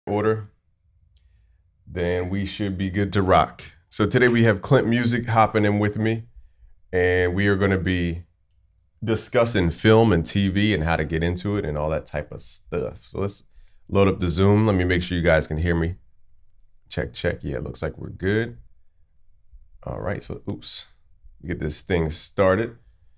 Order, then we should be good to rock. So today we have Clint Music hopping in with me, and we are going to be discussing film and TV and how to get into it and all that type of stuff. So let's load up the Zoom. Let me make sure you guys can hear me. Check, check. Yeah, it looks like we're good. All right, so oops, get this thing started.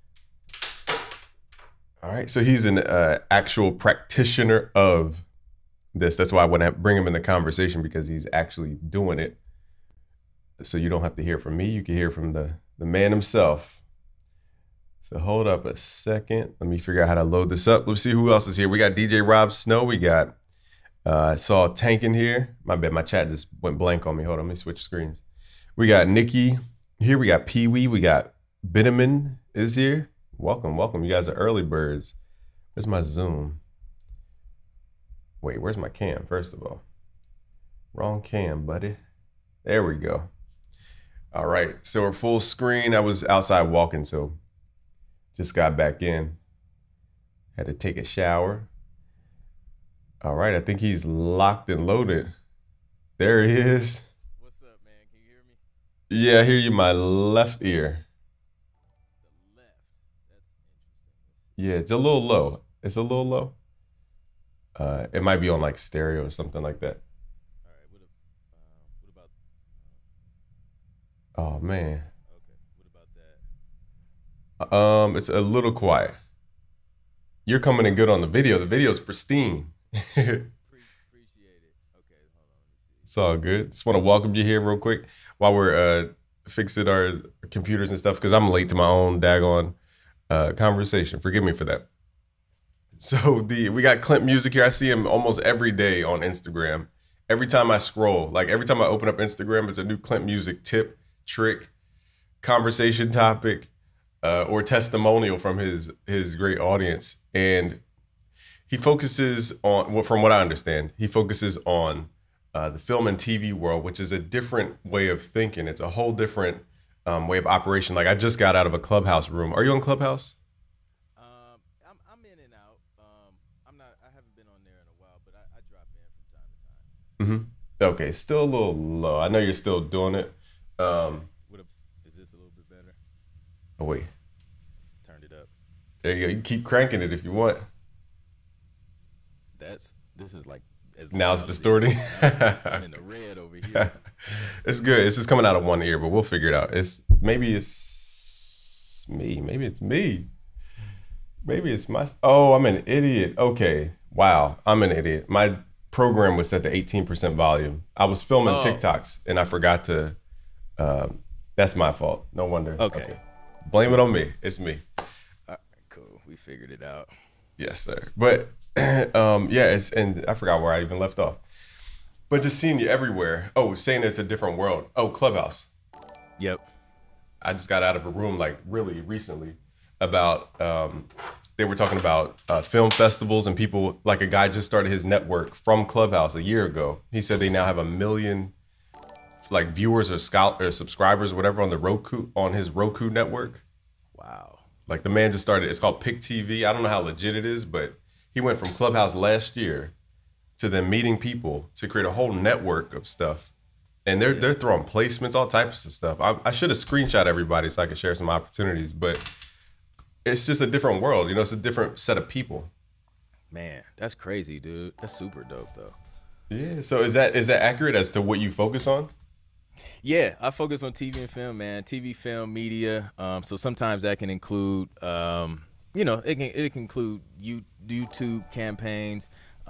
All right, so he's an actual practitioner of this. That's why I want to bring him in the conversation, because he's actually doing it. So you don't have to hear from me. You can hear from the man himself. So hold up a second. Let me figure out how to load this up. Let's see who else is here. We got DJ Rob Snow. We got, I saw Tank in here. My bad, my chat just went blank on me. Hold on, let me switch screens. We got Nikki here. We got Pee Wee. We got Bitterman is here. Welcome, welcome. You guys are early birds. Where's my Zoom? Wait, where's my cam, first of all? Wrong cam, buddy. There we go. All right, so we're full screen. I was outside walking, so just got back in. Had to take a shower. All right, I think he's locked and loaded. There he is. What's up, man? Can you hear me? Yeah, I hear you, my left ear. The left. That's interesting. Yeah, it's a little low. It's a little low. It might be on like stereo or something like that. All right. What about? Oh man. Okay. What about that? It's a little quiet. You're coming in good on the video. The video's pristine. Appreciate it. Okay. Hold on. Let me see. It's all good. Just want to welcome you here real quick while we're fixing our computers and stuff, because I'm late to my own daggone conversation. Forgive me for that. So we got Clint Music here. I see him almost every day on Instagram. Every time I scroll, like every time I open up Instagram, it's a new Clint Music tip, trick, conversation topic, or testimonial from his great audience. And he focuses on, well, from what I understand, he focuses on the film and TV world, which is a different way of thinking. It's a whole different way of operation. Like I just got out of a Clubhouse room. Are you on Clubhouse? I'm in and out. I'm not. I haven't been on there in a while, but I drop in from time to time. Okay, still a little low. I know you're still doing it. Is this a little bit better? Oh wait, Turned it up. there you go. You can keep cranking it if you want. This is like as Now loud it's as it distorting. is. I'm in the red over here. It's good. It's just coming out of one ear, but we'll figure it out. Maybe it's me. Maybe it's me. Maybe it's my. Oh, I'm an idiot. Okay. Wow, I'm an idiot. My program was set to 18% volume. I was filming Oh. TikToks and I forgot to. That's my fault. No wonder. Okay. Blame it on me. It's me. All right, cool. We figured it out. Yes, sir. But yeah, and I forgot where I even left off. But just seeing you everywhere. Oh, saying it's a different world. Oh, Clubhouse. Yep. I just got out of a room like really recently about they were talking about film festivals and people, like a guy just started his network from Clubhouse a year ago. He said they now have 1 million like viewers or subscribers or whatever on his Roku network. Wow. Like the man just started, it's called Pick TV. I don't know how legit it is, but he went from Clubhouse last year to then meeting people to create a whole network of stuff. And they're throwing placements, all types of stuff. I should have screenshot everybody so I could share some opportunities, but it's just a different world. You know, it's a different set of people. Man, that's crazy, dude. That's super dope, though. Yeah. So is that accurate as to what you focus on? Yeah, I focus on TV and film, man. TV, film, media. So sometimes that can include, it can include YouTube campaigns,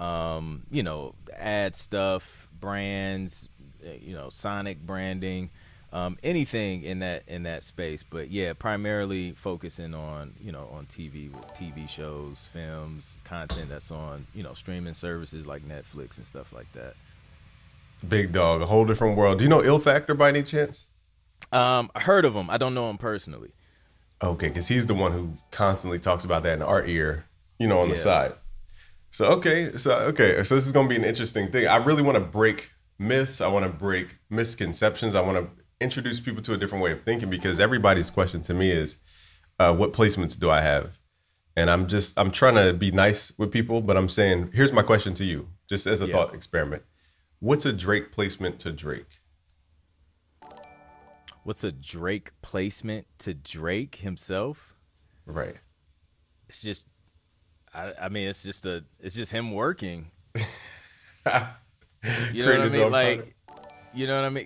ad stuff, brands, Sonic branding, anything in that space. But yeah, primarily focusing on on TV with TV shows, films, content that's on streaming services like Netflix and stuff like that. Big dog, a whole different world. Do you know Ill Factor by any chance? I heard of him. I don't know him personally. Okay, because he's the one who constantly talks about that in our ear, on the side. So this is gonna be an interesting thing. I really want to break myths. I want to break misconceptions. I want to introduce people to a different way of thinking, because everybody's question to me is, what placements do I have? And I'm trying to be nice with people, but I'm saying, here's my question to you, just as a thought experiment. What's a Drake placement to Drake? What's a Drake placement to Drake himself? Right. It's just, I mean, it's just him working. You know what Creating I his mean? own product. You know what I mean?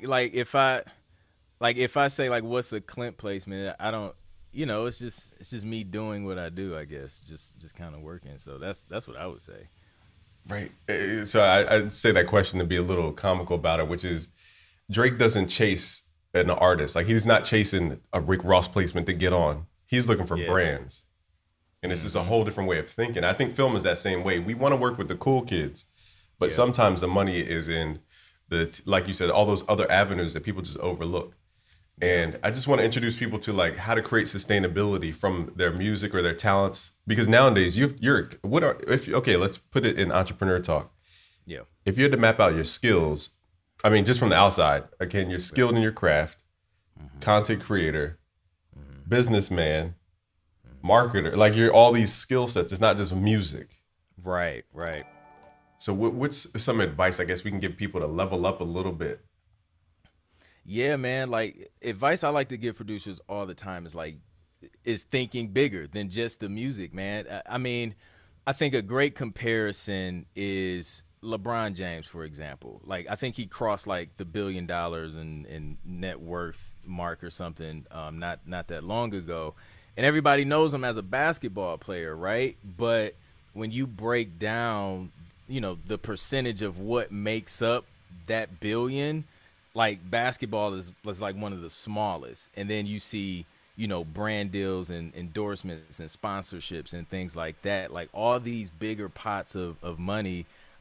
If I say like, what's a Clint placement? I don't, it's just me doing what I do, I guess, just kind of working. So that's what I would say. Right. So I'd say that question to be a little comical about it, which is Drake doesn't chase an artist. Like he's not chasing a Rick Ross placement to get on. He's looking for Yeah. brands. And it's just a Mm-hmm. whole different way of thinking. I think film is that same way. We want to work with the cool kids, but Yeah. sometimes the money is in like you said, all those other avenues that people just overlook. And I just want to introduce people to like how to create sustainability from their music or their talents. Because nowadays let's put it in entrepreneur talk. Yeah. If you had to map out your skills, I mean, just from the outside, again, you're skilled in your craft, content creator, businessman, marketer, like you're all these skill sets. It's not just music. Right. Right. So what's some advice I guess we can give people to level up a little bit? Yeah, man. Like advice I like to give producers all the time is thinking bigger than just the music, man. I mean, I think a great comparison is LeBron James, for example. Like I think he crossed like the $1 billion in net worth mark or something not that long ago. And everybody knows him as a basketball player, right? But when you break down, the percentage of what makes up that billion, like basketball is like one of the smallest. And then you see, brand deals and endorsements and sponsorships and things like that. Like all these bigger pots of money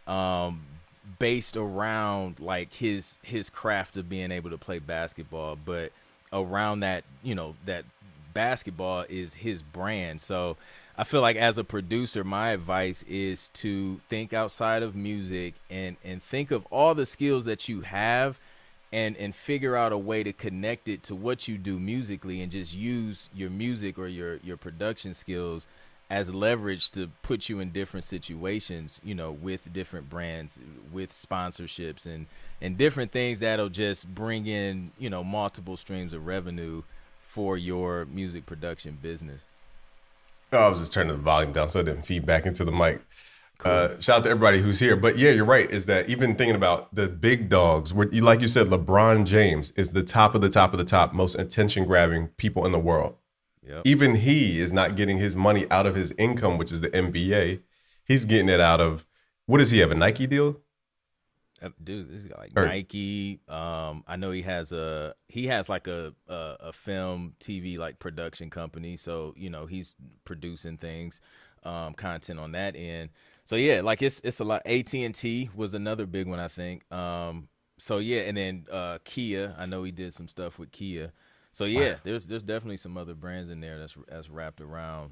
based around like his craft of being able to play basketball, but around that, that basketball is his brand. So I feel like as a producer, my advice is to think outside of music and think of all the skills that you have and figure out a way to connect it to what you do musically and just use your music or your production skills as leverage to put you in different situations, with different brands, with sponsorships and different things that'll just bring in, multiple streams of revenue for your music production business. Oh, I was just turning the volume down so it didn't feed back into the mic. Cool. Shout out to everybody who's here. But yeah, you're right. Is that even thinking about the big dogs, where like you said, LeBron James is the top of the top of the top, most attention grabbing people in the world. Yep. Even he is not getting his money out of his income, which is the NBA. He's getting it out of, what does he have, a Nike deal? Dude, this got like Or- Nike. I know he has like a film TV like production company. So, he's producing things, content on that end. So yeah, like it's a lot. AT&T was another big one, I think. So yeah, and then Kia, I know he did some stuff with Kia. So yeah, there's definitely some other brands in there that's wrapped around,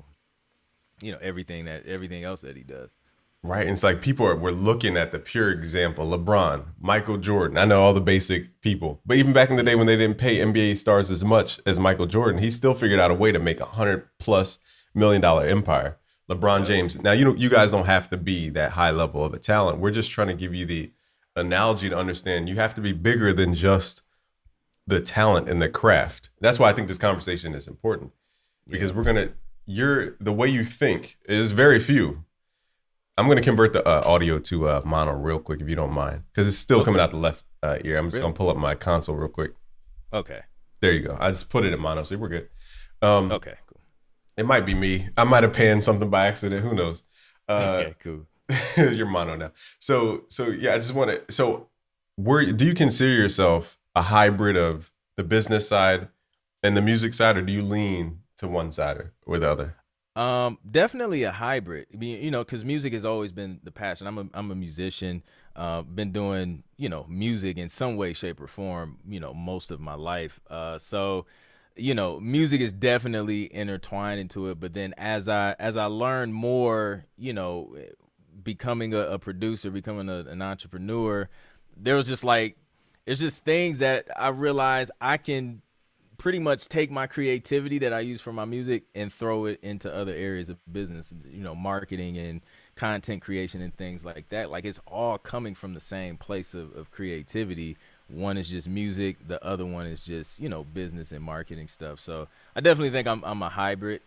everything else that he does. Right. And it's like we're looking at the pure example. LeBron, Michael Jordan. I know all the basic people. But even back in the day when they didn't pay NBA stars as much as Michael Jordan, he still figured out a way to make $100+ million empire. LeBron James. Now, you guys don't have to be that high level of a talent. We're just trying to give you the analogy to understand you have to be bigger than just the talent and the craft. That's why I think this conversation is important. Because the way you think is very few. I'm going to convert the audio to mono real quick, if you don't mind, because it's still coming out the left ear. I'm just going to pull up my console real quick. Okay. There you go. I just put it in mono, so we're good. Okay, cool. It might be me. I might have panned something by accident. Who knows? Okay, cool. You're mono now. So yeah, I just want to. So, do you consider yourself a hybrid of the business side and the music side, or do you lean to one side or the other? Definitely a hybrid. I mean, because music has always been the passion. I'm a musician. Been doing, music in some way, shape, or form, most of my life. So, music is definitely intertwined into it. But then as I learn more, becoming a producer, becoming an entrepreneur, there was just like, it's just things that I realized I can pretty much take my creativity that I use for my music and throw it into other areas of business, marketing and content creation and things like that. Like it's all coming from the same place of creativity. One is just music, the other one is just, you know, business and marketing stuff. So I definitely think I'm a hybrid.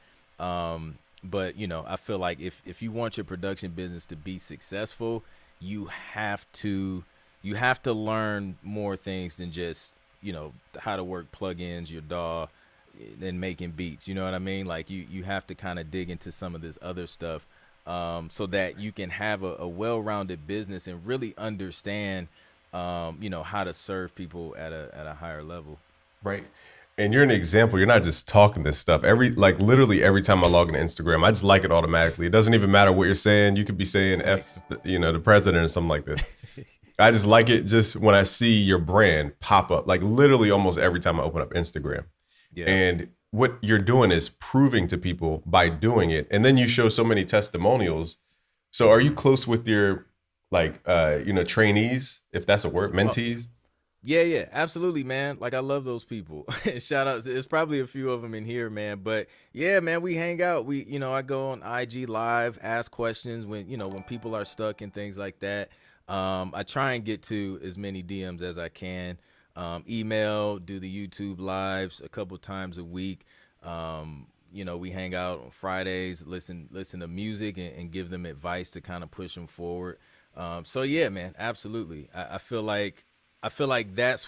But you know, I feel like if you want your production business to be successful, you have to learn more things than just, you know, how to work plugins, your DAW, and making beats. You know what I mean? Like you have to kind of dig into some of this other stuff, so that you can have a well-rounded business and really understand, you know, how to serve people at a higher level. Right. And you're an example. You're not just talking this stuff. Literally every time I log into Instagram, I just like it automatically. It doesn't even matter what you're saying. You could be saying F, you know, the president or something like this. I just like it just when I see your brand pop up, like literally almost every time I open up Instagram. Yeah. And what you're doing is proving to people by doing it. And then you show so many testimonials. So are you close with your you know, trainees, if that's a word, mentees? Yeah, absolutely, man. Like I love those people. Shout out. There's probably a few of them in here, man. But yeah, man, we hang out. You know, I go on IG Live, ask questions when, you know, when people are stuck and things like that. I try and get to as many DMs as I can. Email, do the YouTube lives a couple times a week. You know, we hang out on Fridays, listen to music and give them advice to kind of push them forward. So yeah, man, absolutely. I feel like that's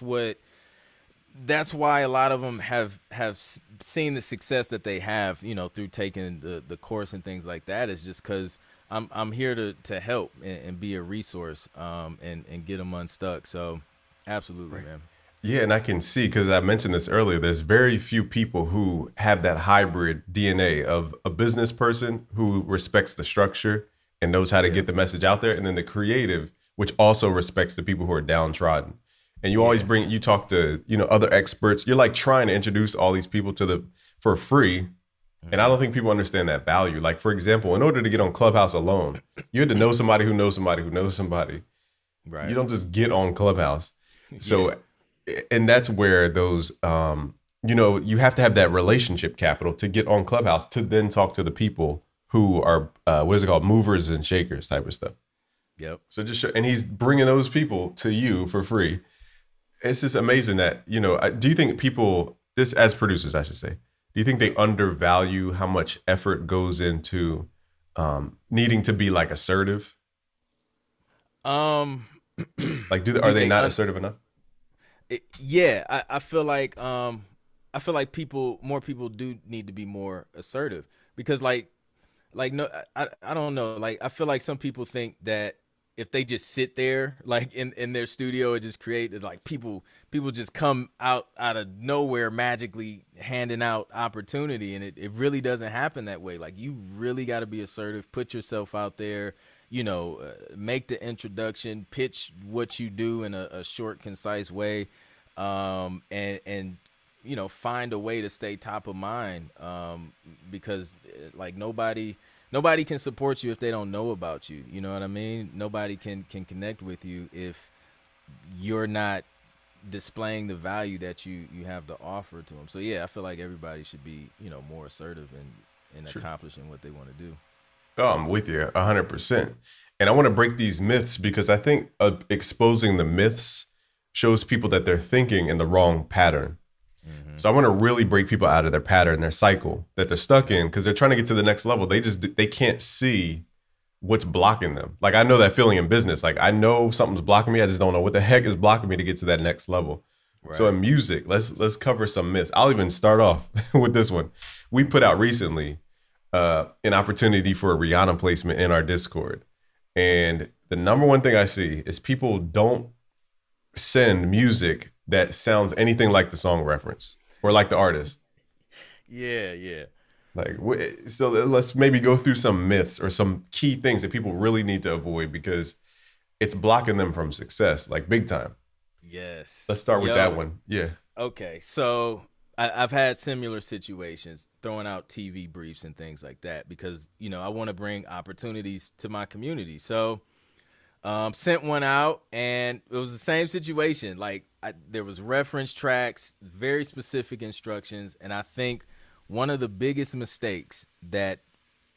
why a lot of them have seen the success that they have, you know, through taking the course and things like that, is just because I'm here to help and be a resource, and get them unstuck. So absolutely, man. Yeah, and I can see, because I mentioned this earlier, there's very few people who have that hybrid DNA of a business person who respects the structure and knows how to get the message out there, and then the creative, which also respects the people who are downtrodden. And you always you talk to, you know, other experts. You're like trying to introduce all these people for free. And I don't think people understand that value. Like, for example, in order to get on Clubhouse alone, you had to know somebody who knows somebody who knows somebody. Right. You don't just get on Clubhouse. So, and that's where those, you know, you have to have that relationship capital to get on Clubhouse to then talk to the people who are, what is it called? Movers and shakers type of stuff. Yep. So and he's bringing those people to you for free. It's just amazing that, you know, do you think people, this as producers, I should say, do you think they undervalue how much effort goes into needing to be like assertive? Like, are they not assertive enough? I feel like more people do need to be more assertive, because no, I don't know. Like, I feel like some people think that if they just sit there, like in their studio and just create, like people just come out of nowhere magically handing out opportunity. And it really doesn't happen that way. Like, you really got to be assertive, put yourself out there, you know, make the introduction, pitch what you do in a short, concise way. And, you know, find a way to stay top of mind. Because like nobody can support you if they don't know about you. You know what I mean? Nobody can connect with you if you're not displaying the value that you have to offer to them. So yeah, I feel like everybody should be, you know, more assertive in accomplishing what they want to do. Oh, I'm with you 100%. And I want to break these myths, because I think exposing the myths shows people that they're thinking in the wrong pattern. So I want to really break people out of their pattern, their cycle that they're stuck in, because they're trying to get to the next level. They can't see what's blocking them. Like, I know that feeling in business. Like, I know something's blocking me. I just don't know what the heck is blocking me to get to that next level. Right. So in music, let's cover some myths. I'll even start off with this one. We put out recently an opportunity for a Rihanna placement in our Discord. And the number one thing I see is people don't send music that sounds anything like the song reference or like the artist. Yeah. Like, so let's maybe go through some myths or some key things that people really need to avoid, because it's blocking them from success, like big time. Yes. Let's start with that one. Yeah. Okay. So I've had similar situations, throwing out TV briefs and things like that, because, you know, I want to bring opportunities to my community. So sent one out, and it was the same situation. Like, there was reference tracks, very specific instructions. And I think one of the biggest mistakes that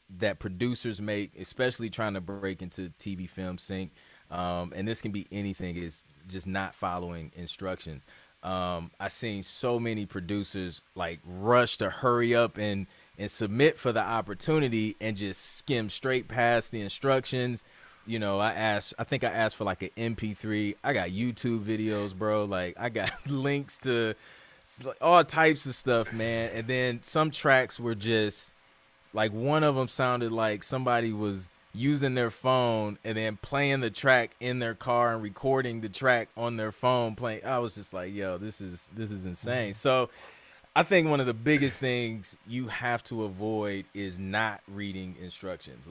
that producers make, especially trying to break into TV film sync, and this can be anything, is just not following instructions. I seen so many producers like rush to hurry up and submit for the opportunity and just skim straight past the instructions. You know, I think I asked for like an MP3. I got YouTube videos, bro. Like I got links to all types of stuff, man. And then some tracks were just like, one of them sounded like somebody was using their phone and then playing the track in their car and recording the track on their phone playing. I was just like, yo, this is insane. So I think one of the biggest things you have to avoid is not reading instructions.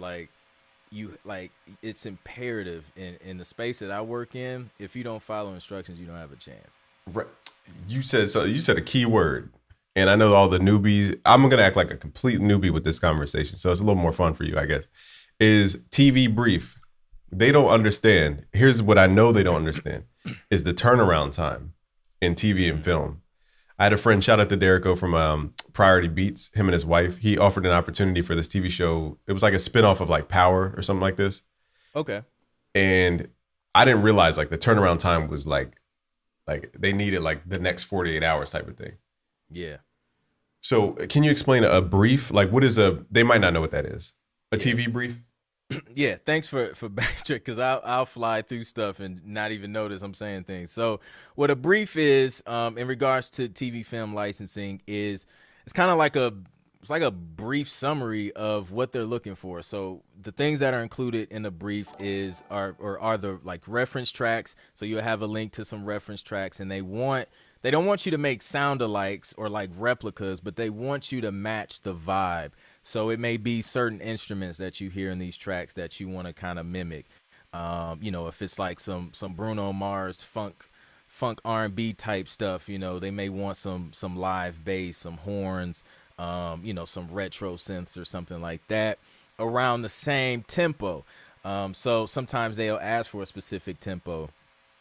Like it's imperative in the space that I work in. If you don't follow instructions, you don't have a chance. Right. You said so. You said a key word, and I know all the newbies. I'm gonna act like a complete newbie with this conversation, so it's a little more fun for you, I guess. Is TV brief? They don't understand. Here's what I know they don't understand: is the turnaround time in TV and film. I had a friend, shout out to Derrico from Priority Beats, him and his wife. He offered an opportunity for this TV show. It was like a spinoff of like Power or something like this. Okay. And I didn't realize like the turnaround time was like they needed like the next 48 hours type of thing. Yeah. So can you explain a brief? Like what is they might not know what that is. A TV brief? Yeah, thanks for backtrack, because I'll fly through stuff and not even notice I'm saying things. So what a brief is, in regards to TV film licensing, is it's kind of like a brief summary of what they're looking for. So the things that are included in a brief are the like reference tracks. So you'll have a link to some reference tracks, and they don't want you to make sound-alikes or like replicas, but they want you to match the vibe. So it may be certain instruments that you hear in these tracks that you want to kind of mimic. You know, if it's like some Bruno Mars funk R&B type stuff, you know, they may want some live bass, some horns, you know, some retro synths or something like that around the same tempo. So sometimes they'll ask for a specific tempo.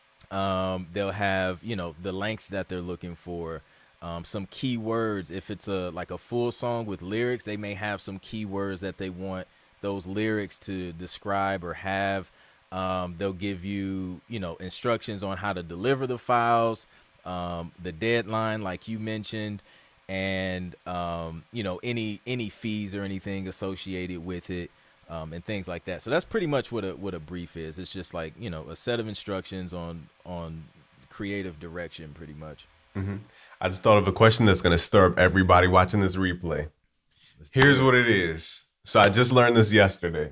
They'll have, you know, the length that they're looking for. Some keywords. If it's like a full song with lyrics, they may have some keywords that they want those lyrics to describe or have. They'll give you, you know, instructions on how to deliver the files, the deadline, like you mentioned, and you know, any fees or anything associated with it, and things like that. So that's pretty much what a brief is. It's just like, you know, a set of instructions on creative direction, pretty much. Mm-hmm. I just thought of a question that's going to stir up everybody watching this replay. Here's what it is. So I just learned this yesterday.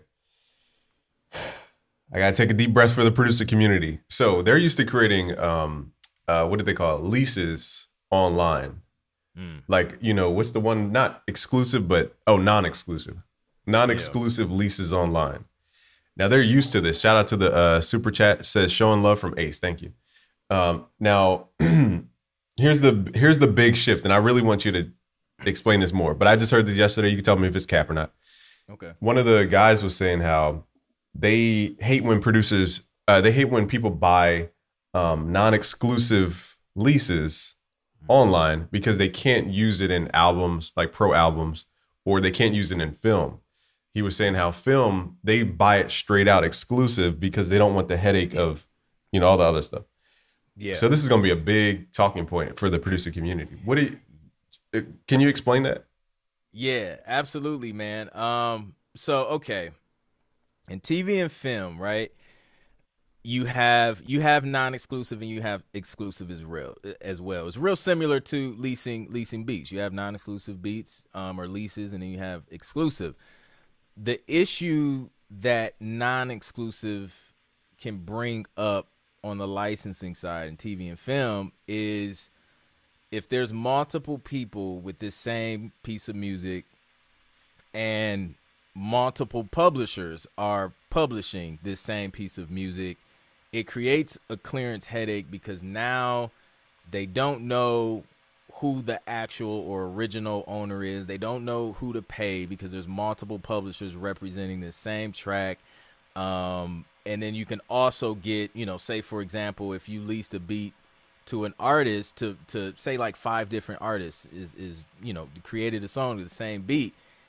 I got to take a deep breath for the producer community. So they're used to creating, what do they call it? Leases online. Like, you know, what's the one? Not exclusive, but, non-exclusive. Non-exclusive leases online. Now they're used to this. Shout out to the super chat. Says showing love from Ace. Thank you. Now, here's the big shift, and I really want you to explain this more. But I just heard this yesterday. You can tell me if it's cap or not. Okay. One of the guys was saying how they hate when people buy non-exclusive leases online because they can't use it in albums, like pro albums, or they can't use it in film. He was saying how film, they buy it straight out exclusive because they don't want the headache of, you know, all the other stuff. Yeah. So this is going to be a big talking point for the producer community. Can you explain that? Yeah, absolutely, man. So, okay. In TV and film, right? You have non-exclusive and you have exclusive as well. It's real similar to leasing beats. You have non-exclusive beats or leases, and then you have exclusive. The issue that non-exclusive can bring up on the licensing side in TV and film is if there's multiple people with this same piece of music and multiple publishers are publishing this same piece of music, it creates a clearance headache because now they don't know who the actual or original owner is. They don't know who to pay because there's multiple publishers representing the same track. And then you can also get, you know, say, for example, if you leased a beat to an artist to say like 5 different artists is, you know, created a song with the same beat,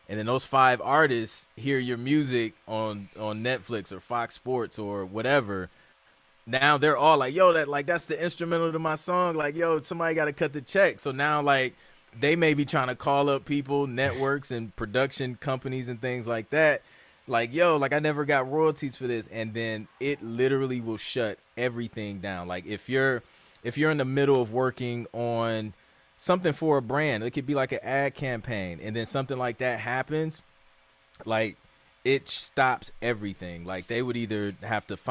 and then those 5 artists hear your music on Netflix or Fox Sports or whatever. Now they're all like, yo, that's the instrumental to my song. Like, yo, somebody got to cut the check. So now, like, they may be trying to call up people, networks and production companies and things like that. Like, yo, like, I never got royalties for this. And then it literally will shut everything down. Like, if you're in the middle of working on something for a brand, it could be like an ad campaign, and then something like that happens, like, it stops everything. Like, they would either have to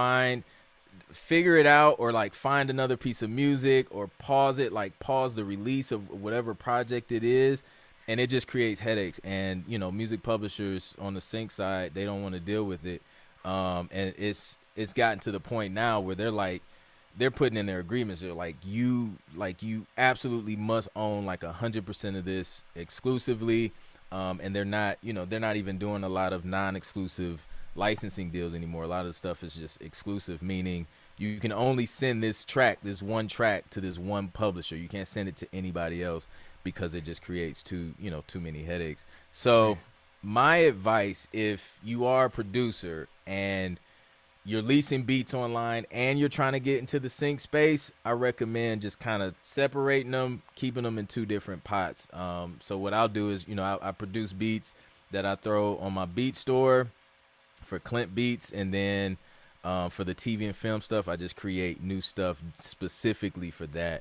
figure it out, or like find another piece of music, or pause it, like pause the release of whatever project it is, and it just creates headaches. And music publishers on the sync side, they don't want to deal with it. And it's gotten to the point now where they're putting in their agreements, they're like, you absolutely must own like 100% of this exclusively. And they're not even doing a lot of non-exclusive licensing deals anymore. A lot of the stuff is just exclusive, meaning you can only send this one track to this one publisher. You can't send it to anybody else, because it just creates too many headaches. So my advice, if you are a producer and you're leasing beats online and you're trying to get into the sync space, I recommend just kind of separating them, keeping them in 2 different pots. So what I'll do is, I produce beats that I throw on my beat store for Clint Beats, and then for the TV and film stuff, I just create new stuff specifically for that.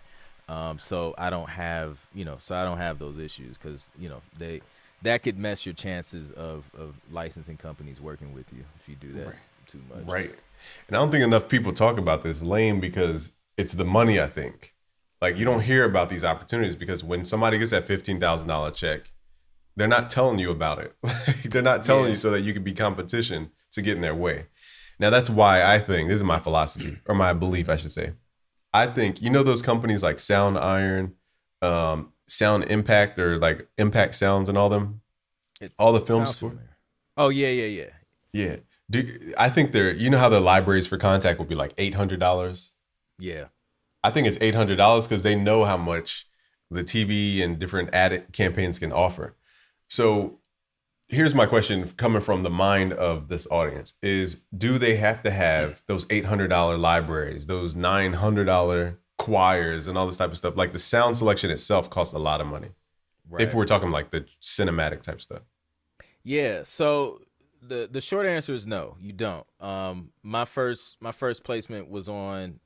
So I don't have those issues, because that could mess your chances of licensing companies working with you if you do that too much. Right. And I don't think enough people talk about this, lame, because it's the money, I think. Like, you don't hear about these opportunities, because when somebody gets that $15,000 check, they're not telling you about it. They're not telling you so that you can be competition to get in their way. Now, that's why I think, this is my philosophy, or my belief, I should say. I think, those companies like Sound Iron, Sound Impact, or like Impact Sounds and all them, all the film score. Oh, yeah. Yeah. I think how the libraries for contact will be like $800. Yeah. I think it's $800 because they know how much the TV and different ad campaigns can offer. So here's my question, coming from the mind of this audience, is do they have to have those $800 libraries, those $900 choirs and all this type of stuff? Like, the sound selection itself costs a lot of money. Right. If we're talking like the cinematic type stuff. Yeah. So the short answer is no, you don't. My first placement was on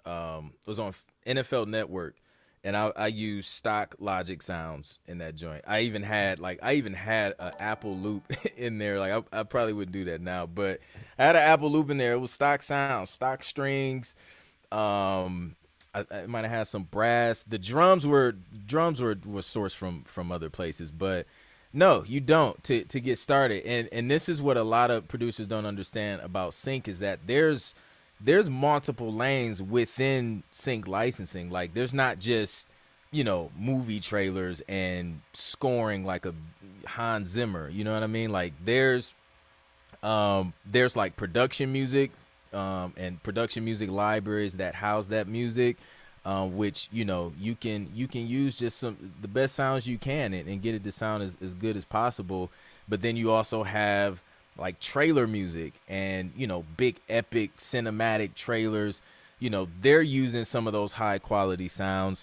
NFL Network, and I used stock Logic sounds in that joint. I even had an Apple loop in there. Like, I probably wouldn't do that now, but I had an Apple loop in there. It was stock sounds, stock strings. I might have had some brass. The drums were sourced from other places, but no, you don't, to get started. And this is what a lot of producers don't understand about sync, is that there's multiple lanes within sync licensing. Like, there's not just, movie trailers and scoring like a Hans Zimmer, you know what I mean? Like, there's like production music, and production music libraries that house that music, which you can use just the best sounds you can, and get it to sound as good as possible. But then you also have like trailer music and big epic cinematic trailers. They're using some of those high quality sounds,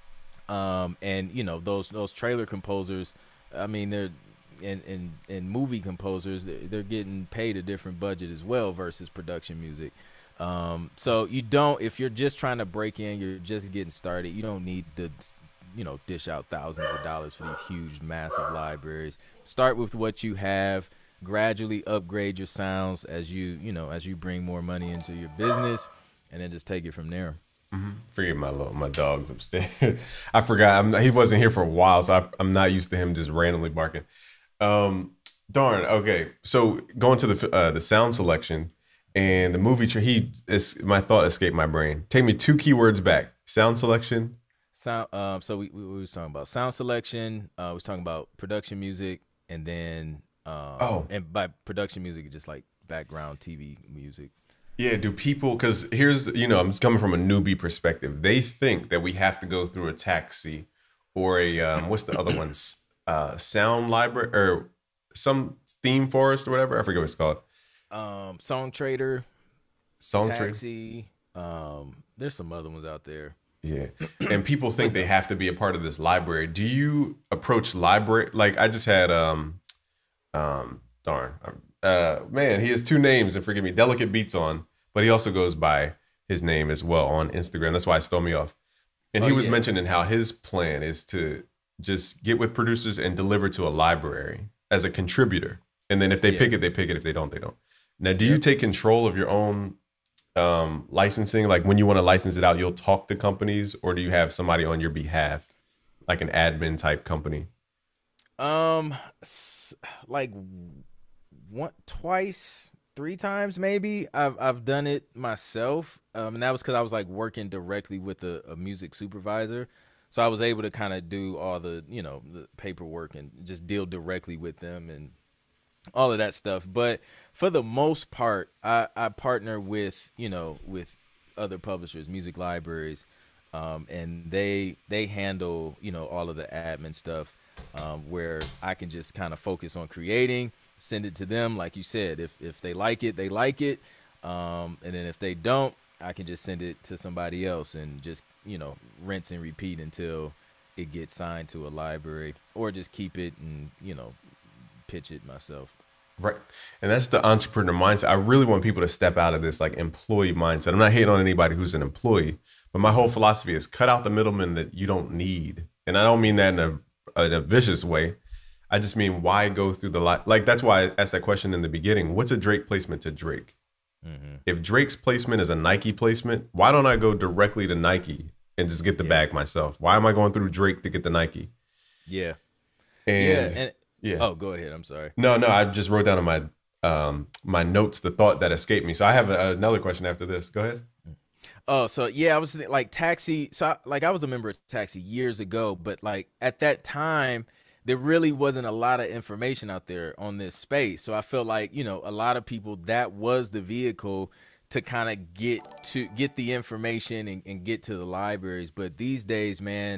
and those trailer composers, I mean, they're and movie composers, they're getting paid a different budget as well versus production music. So you don't, if you're just trying to break in, you're just getting started, you don't need to dish out thousands of dollars for these huge massive libraries. Start with what you have, gradually upgrade your sounds as you bring more money into your business, and then just take it from there. Mm-hmm. Forget my dog's upstairs. I forgot he wasn't here for a while, so I'm not used to him just randomly barking. Darn. Okay, so going to the sound selection and the movie my thought escaped my brain. Take me 2 keywords back. Sound selection. Sound. So we was talking about sound selection. We was talking about production music, and then and by production music, just like background TV music. Yeah, do people, because here's, I'm coming from a newbie perspective. They think that we have to go through a taxi or a, what's the other one? Sound library, or some theme forest or whatever. I forget what it's called. Song Trader, Song Trade. Taxi. There's some other ones out there. Yeah. And people think But they no. have to be a part of this library. Do you approach library? Like I just had darn man, he has two names and forgive me, Delicate Beats on, but he also goes by his name as well on Instagram. That's why it stole me off. And Oh he was yeah, mentioning how his plan is to just get with producers and deliver to a library as a contributor. And then if they yeah, pick it, they pick it. If they don't, they don't. Now, do you yep. take control of your own licensing? Like when you want to license it out, you'll talk to companies, or do you have somebody on your behalf, like an admin type company? Um, like one, twice, three times maybe. I've done it myself. And that was because I was like working directly with a music supervisor, so I was able to kind of do all the the paperwork and just deal directly with them and all of that stuff. But for the most part, I partner with with other publishers, music libraries, and they handle all of the admin stuff, where I can just kind of focus on creating, send it to them, like you said. If they like it, they like it, and then if they don't, I can just send it to somebody else and just rinse and repeat until it gets signed to a library, or just keep it and pitch it myself. Right. And that's the entrepreneur mindset. I really want people to step out of this like employee mindset. I'm not hating on anybody who's an employee, but my whole philosophy is cut out the middleman that you don't need. And I don't mean that in a vicious way. I just mean why go through the like that's why I asked that question in the beginning. What's a Drake placement to Drake? Hmm. If Drake's placement is a Nike placement, why don't I go directly to Nike and just get the Yeah, bag myself? Why am I going through Drake to get the Nike? yeah, yeah. And And yeah. oh, go ahead. I'm sorry. No, no, I just wrote down in my my notes the thought that escaped me. So I have another question after this. Go ahead. Oh, so yeah, I was like Taxi. So like I was a member of Taxi years ago, but like at that time, there really wasn't a lot of information out there on this space. So I felt like a lot of people, that was the vehicle to kind of get the information and get to the libraries. But these days, man,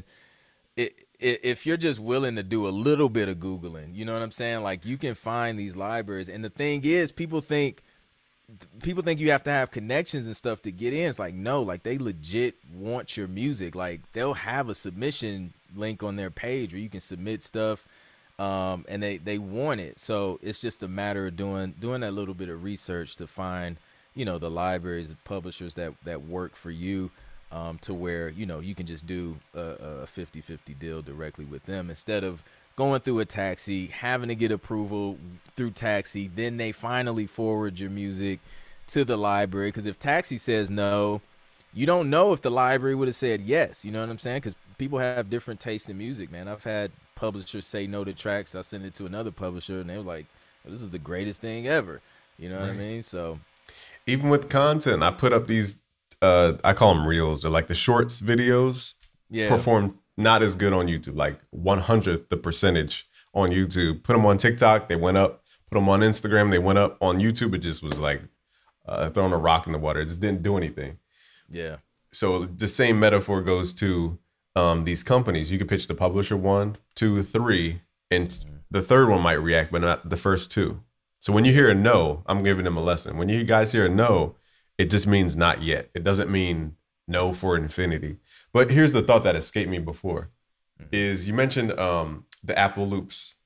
if you're just willing to do a little bit of Googling, you know what I'm saying? Like you can find these libraries. And the thing is, people think you have to have connections and stuff to get in. It's like, no, like they legit want your music. Like they'll have a submission link on their page where you can submit stuff. And they want it. So it's just a matter of doing that little bit of research to find, the libraries, the publishers that work for you, to where, you can just do a 50-50 deal directly with them instead of going through a Taxi, having to get approval through Taxi. Then they finally forward your music to the library. Because if Taxi says no, you don't know if the library would have said yes. You know what I'm saying? Because people have different tastes in music, man. I've had publishers say no to tracks. I sent it to another publisher, and they were like, "This is the greatest thing ever." You know what I Right. mean? So Even with content, I put up these I call them reels or like the shorts videos yeah, perform not as good on YouTube, like 100th the percentage on YouTube. Put them on TikTok, they went up. Put them on Instagram, they went up. On YouTube, it just was like throwing a rock in the water. It just didn't do anything. yeah, So the same metaphor goes to these companies. You could pitch the publisher one, two, three, and the third one might react, but not the first two. So when you hear a no, I'm giving them a lesson. When you guys hear a no, it just means not yet. It doesn't mean no for infinity. But here's the thought that escaped me before: is you mentioned the Apple loops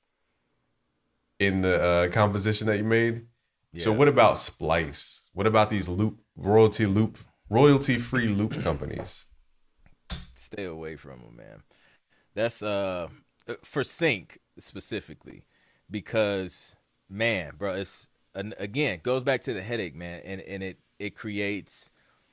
in the composition that you made. So yeah. what about Splice? What about these royalty free loop companies? Stay away from them, man. That's for sync specifically, because man, bro, it's again goes back to the headache, man, and it creates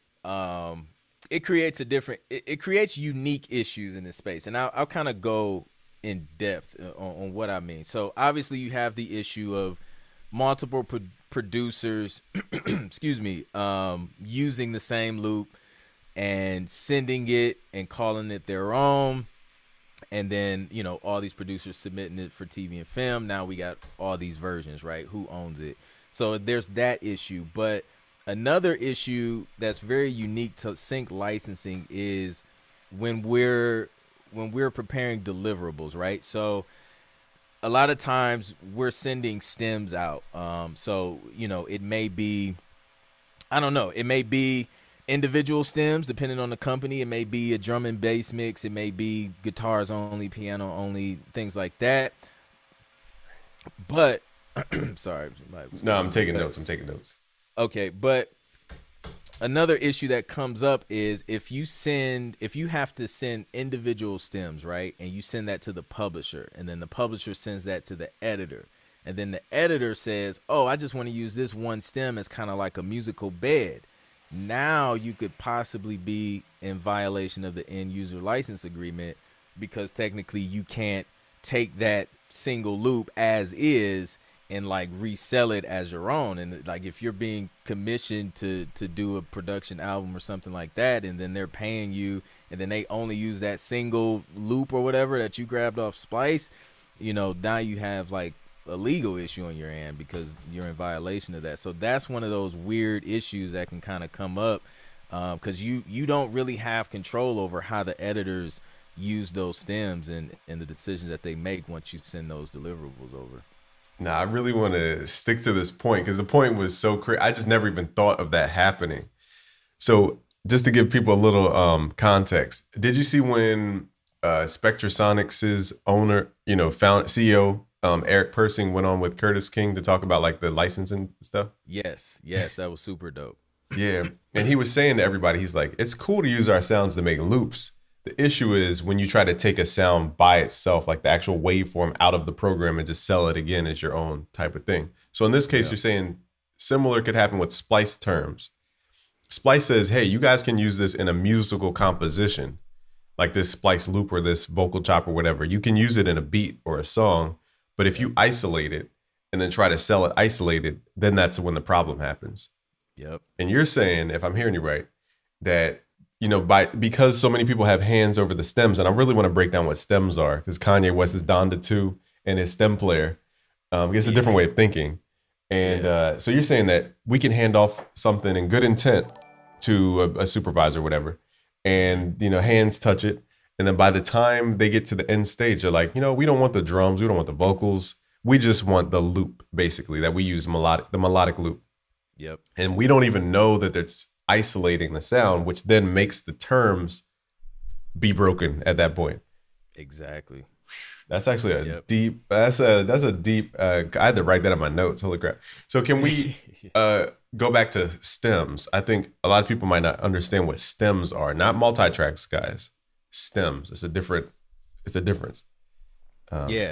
it creates a different it creates unique issues in this space, and I'll kind of go in depth on what I mean. So obviously you have the issue of multiple producers, excuse me, using the same loop and sending it and calling it their own. And then, all these producers submitting it for TV and film. Now we got all these versions, right? Who owns it? So there's that issue. But another issue that's very unique to sync licensing is when we're preparing deliverables, right? So a lot of times we're sending stems out. So it may be, I don't know, it may be individual stems depending on the company. It may be a drum and bass mix. It may be guitars only, piano only, things like that. But sorry, somebody was No, I'm calling me. taking But notes. I'm taking notes. okay, but another issue that comes up is if you have to send individual stems, right, and you send that to the publisher, and then the publisher sends that to the editor, and then the editor says, oh, I just want to use this one stem as kind of like a musical bed. Now you could possibly be in violation of the end user license agreement, because technically you can't take that single loop as is and like resell it as your own. And like if you're being commissioned to do a production album or something like that, and then they're paying you, and then they only use that single loop or whatever that you grabbed off Splice, now you have like a legal issue on your end because you're in violation of that. So that's one of those weird issues that can kind of come up, because you don't really have control over how the editors use those stems and the decisions that they make once you send those deliverables over. Now, I really want to stick to this point because the point was so crazy. I just never even thought of that happening. So, just to give people a little context, did you see when Spectrasonics' owner, found CEO Eric Persing went on with Curtis King to talk about like the licensing stuff? Yes, that was super dope. Yeah, and he was saying to everybody, he's like, it's cool to use our sounds to make loops. The issue is when you try to take a sound by itself, like the actual waveform out of the program and just sell it again as your own type of thing. So in this case, you're saying similar could happen with Splice terms. Splice says, hey, you guys can use this in a musical composition, like this Splice loop or this vocal chop or whatever. You can use it in a beat or a song, but if you isolate it and then try to sell it isolated, then that's when the problem happens. Yep. And you're saying, if I'm hearing you right, that because so many people have hands over the stems, and I really want to break down what stems are, because Kanye West is Donda 2 and his stem player. It's a different way of thinking. And so you're saying that we can hand off something in good intent to a supervisor or whatever, and hands touch it, and then by the time they get to the end stage, they're like, we don't want the drums, we don't want the vocals, we just want the loop, basically, that we use the melodic loop. Yep. And we don't even know that it's isolating the sound, which then makes the terms be broken at that point. Exactly. That's actually a deep. That's a deep. I had to write that in my notes. Holy crap! So can we go back to stems? I think a lot of people might not understand what stems are. Not multi-tracks, guys. Stems. It's a difference. Yeah.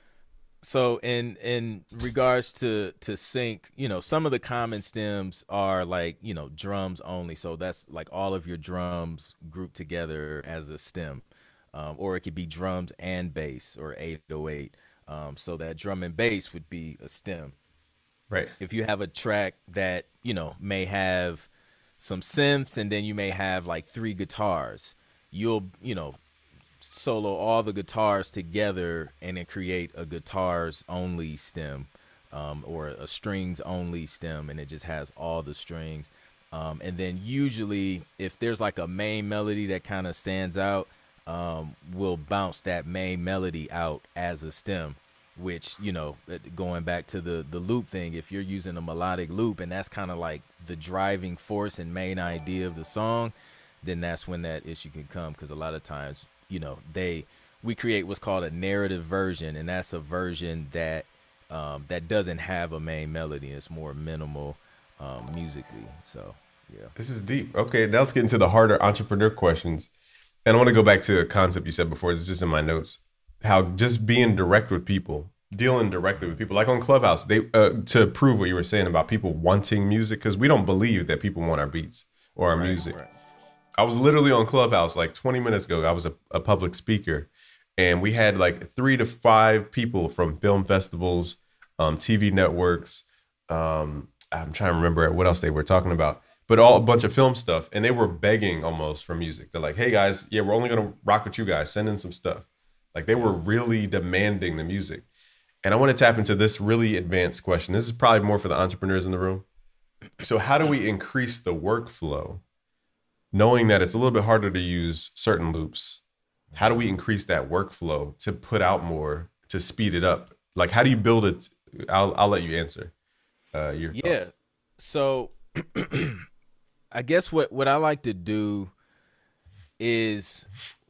So in regards to sync, some of the common stems are like, drums only. So that's like all of your drums grouped together as a stem. Or it could be drums and bass or 808. So that drum and bass would be a stem. Right. If you have a track that, may have some synths and then you may have like 3 guitars, you'll, solo all the guitars together and then create a guitars only stem, or a strings only stem, and it just has all the strings. And then usually if there's like a main melody that kind of stands out, we'll bounce that main melody out as a stem, which, going back to the loop thing, if you're using a melodic loop and that's kind of like the driving force and main idea of the song, then that's when that issue can come. Because a lot of times, we create what's called a narrative version, and that's a version that that doesn't have a main melody. It's more minimal musically. So yeah, this is deep. Okay, now let's get into the harder entrepreneur questions. And I want to go back to a concept you said before. It's just in my notes. How just being direct with people, dealing directly with people, like on Clubhouse, they to prove what you were saying about people wanting music, because we don't believe that people want our beats or our music. Right. I was literally on Clubhouse like 20 minutes ago. I was a public speaker, and we had like 3 to 5 people from film festivals, TV networks. I'm trying to remember what else they were talking about, but a bunch of film stuff. And they were begging almost for music. They're like, hey guys, yeah, we're only going to rock with you guys. Send in some stuff. Like they were really demanding the music. And I want to tap into this really advanced question. This is probably more for the entrepreneurs in the room. So how do we increase the workflow, knowing that it's a little bit harder to use certain loops? How do we increase that workflow to put out more, to speed it up Like, how do you build it? I'll let you answer your Yeah. thoughts. So I guess what I like to do is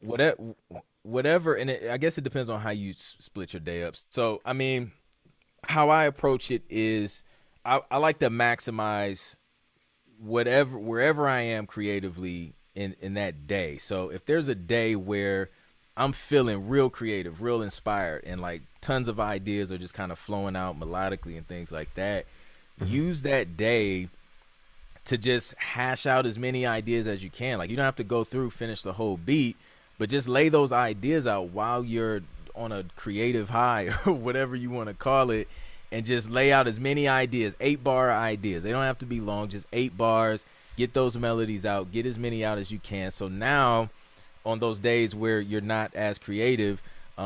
whatever, and I guess it depends on how you split your day up. So I mean, how I approach it is I like to maximize whatever wherever I am creatively in that day. So if there's a day where I'm feeling real creative, real inspired, and like tons of ideas are just kind of flowing out melodically and things like that, use that day to just hash out as many ideas as you can. Like, you don't have to go through, finish the whole beat, but just lay those ideas out while you're on a creative high or whatever you want to call it, and just lay out as many ideas, 8-bar ideas. They don't have to be long, just 8 bars. Get those melodies out, get as many out as you can. So now on those days where you're not as creative,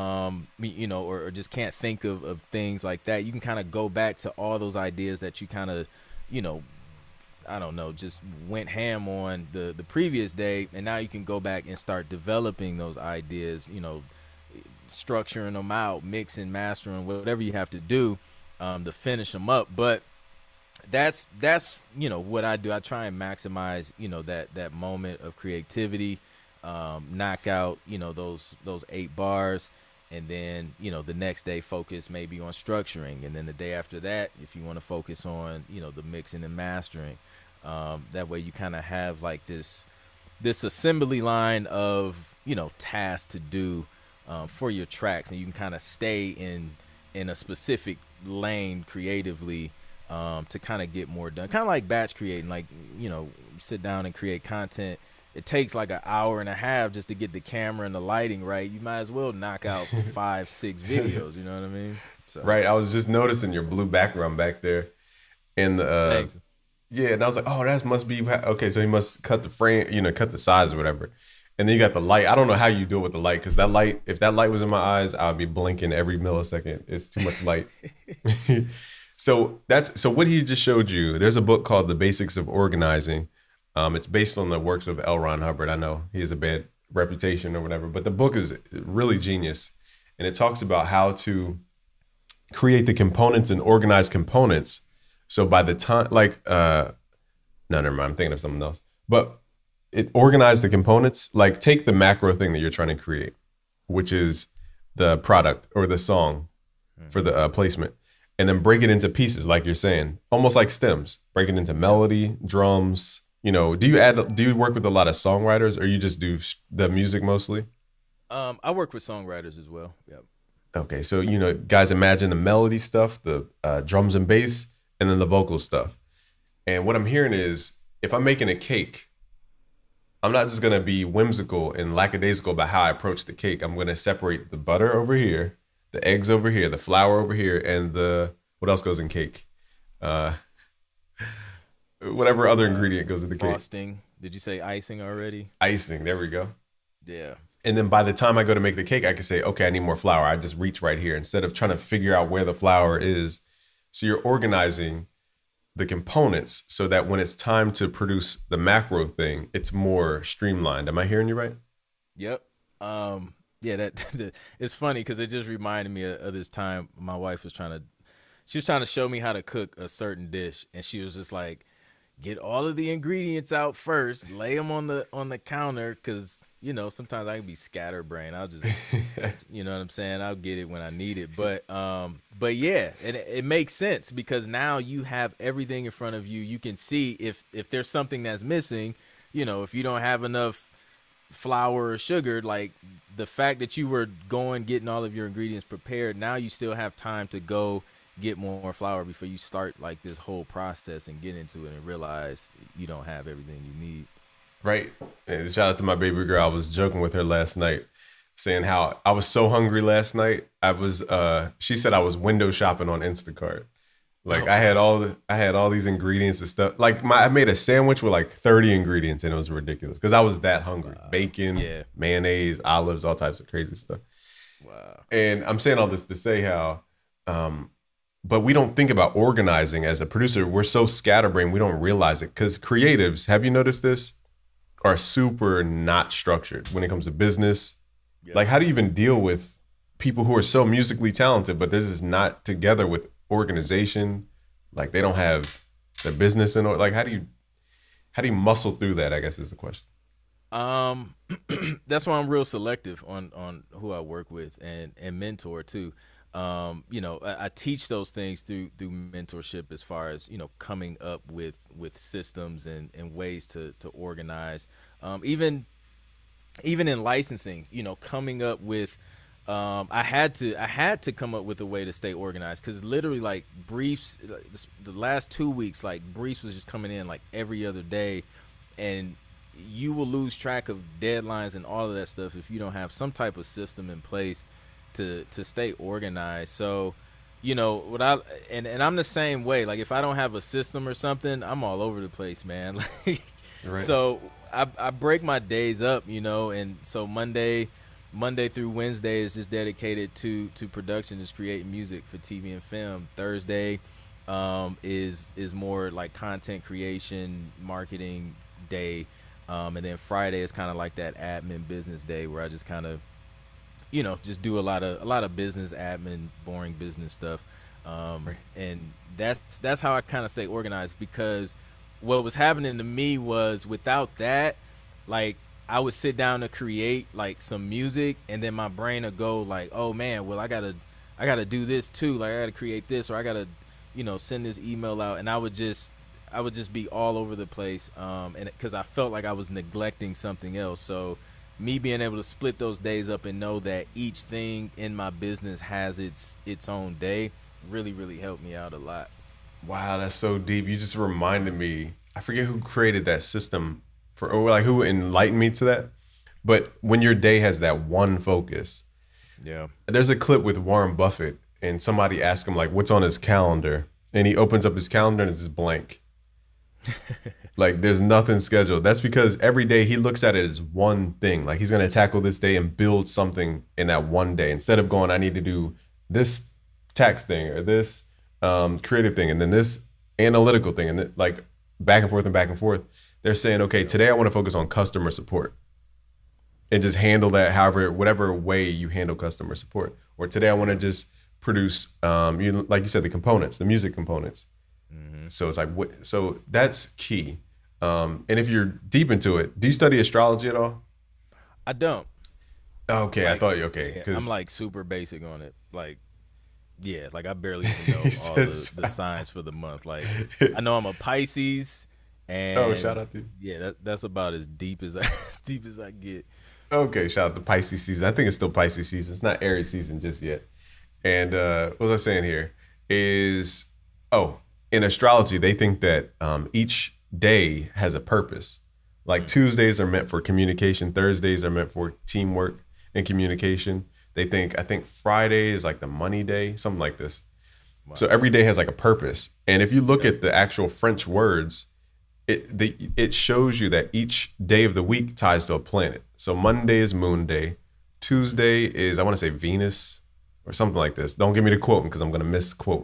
you know, or just can't think of things like that, you can kind of go back to all those ideas that you kind of, you know, I don't know, just went ham on the previous day, and now you can go back and start developing those ideas, you know, structuring them out, mixing, mastering, whatever you have to do to finish them up. But that's you know what I do. I try and maximize, you know, that moment of creativity, knock out, you know, those 8 bars, and then, you know, the next day focus maybe on structuring, and then the day after that, if you want to focus on, you know, the mixing and mastering. That way you kind of have like this assembly line of, you know, tasks to do for your tracks, and you can kind of stay in a specific lane creatively to kind of get more done. Kind of like batch creating, like, you know, sit down and create content. It takes like an hour and a half just to get the camera and the lighting right. You might as well knock out 5-6 videos. You know what I mean? So. Right. I was just noticing your blue background back there, and Thanks. yeah, and I was like, oh, that must be okay. So he must cut the frame, you know, cut the size or whatever. And then you got the light. I don't know how you do it with the light, because that light, if that light was in my eyes, I'd be blinking every millisecond. It's too much light. So what he just showed you. There's a book called The Basics of Organizing. It's based on the works of L. Ron Hubbard. I know he has a bad reputation or whatever, but the book is really genius, and it talks about how to create the components and organize components. So by the time, like, no, never mind, I'm thinking of something else. But it organized the components, like take the macro thing that you're trying to create, which is the product or the song for the placement, and then break it into pieces, like you're saying, almost like stems. Break it into melody, drums. You know, do you work with a lot of songwriters, or you just do the music mostly? I work with songwriters as well. Yep. Okay, so, you know, guys, imagine the melody stuff, the drums and bass, and then the vocal stuff. And what I'm hearing is, if I'm making a cake, I'm not just gonna be whimsical and lackadaisical about how I approach the cake. I'm gonna separate the butter over here, the eggs over here, the flour over here, and what else goes in cake? Whatever other ingredient goes in the cake. Frosting. Did you say icing already? Icing, there we go. Yeah. And then by the time I go to make the cake, I can say, okay, I need more flour. I just reach right here instead of trying to figure out where the flour is. So you're organizing the components so that when it's time to produce the macro thing, it's more streamlined. Am I hearing you right? Yep. Yeah, that it's funny because it just reminded me of this time my wife was trying to show me how to cook a certain dish, and she was just like, get all of the ingredients out first, lay them on the counter, because, you know, sometimes I can be scatterbrained. I'll just, you know what I'm saying? I'll get it when I need it. But yeah, and it makes sense because now you have everything in front of you. You can see if there's something that's missing, you know, if you don't have enough flour or sugar, like the fact that you were getting all of your ingredients prepared, now you still have time to go get more flour before you start like this whole process and get into it and realize you don't have everything you need. Right. And shout out to my baby girl. I was joking with her last night, saying how I was so hungry last night. She said I was window shopping on Instacart. Like I had all these ingredients and stuff. Like I made a sandwich with like 30 ingredients, and it was ridiculous because I was that hungry. Wow. Bacon, mayonnaise, olives, all types of crazy stuff. Wow. And I'm saying all this to say how, but we don't think about organizing as a producer. We're so scatterbrained, we don't realize it. Because creatives, have you noticed this, are super not structured when it comes to business. Yep. Like, how do you even deal with people who are so musically talented, but they're just not together with organization. Like they don't have their business in order. Like how do you muscle through that, I guess is the question. Um, that's why I'm real selective on who I work with and mentor too. I teach those things through mentorship as far as coming up with systems and ways to organize. Even in licensing, coming up with I had to come up with a way to stay organized because literally like briefs the last 2 weeks like briefs was just coming in like every other day, and you will lose track of deadlines and all of that stuff if you don't have some type of system in place to stay organized. So what and I'm the same way. Like if I don't have a system or something, I'm all over the place, man. Like Right. so I break my days up, and so Monday through Wednesday is just dedicated to production, just creating music for TV and film. Thursday is more like content creation, marketing day, and then Friday is kind of like that admin business day where I just kind of just do a lot of business admin, boring business stuff, Right. and that's how I kind of stay organized because what was happening to me was without that, like I would sit down to create like some music, and then my brain would go like, oh man, well I gotta do this too, like I gotta create this, or I gotta send this email out, and I would just be all over the place, and because I felt like I was neglecting something else. So me being able to split those days up and know that each thing in my business has its own day really really helped me out a lot. Wow, that's so deep. You just reminded me. I forget who created that system or like who enlightened me to that. But when your day has that one focus, Yeah. there's a clip with Warren Buffett and somebody asked him like what's on his calendar, and he opens up his calendar and it's just blank. Like there's nothing scheduled. That's because every day he looks at it as one thing. Like he's going to tackle this day and build something in that one day instead of going, I need to do this tax thing or this creative thing and then this analytical thing and then, like back and forth and back and forth. They're saying, okay, today I want to focus on customer support and just handle that however, whatever way you handle customer support. Or today I want to just produce, like you said, the components, the music components. So it's like, so that's key. And if you're deep into it, do you study astrology at all? I don't. Okay, I Like, thought you okay. yeah, I'm Because like super basic on it. Like, yeah, like I barely even know he all says, the signs for the month. Like, I know I'm a Pisces, oh, shout and out to you. yeah, that's about as deep as as deep as I get. Okay, shout out to Pisces season. I think it's still Pisces season. It's not Aries season just yet. And what was I saying here? Is oh, in astrology, they think that each day has a purpose. Like Tuesdays are meant for communication, Thursdays are meant for teamwork and communication. I think Friday is like the money day, something like this. So every day has like a purpose. And if you look at the actual French words, it shows you that each day of the week ties to a planet. So Monday is Moon Day, Tuesday is I want to say Venus or something like this. Don't give me the quote because I'm going to misquote.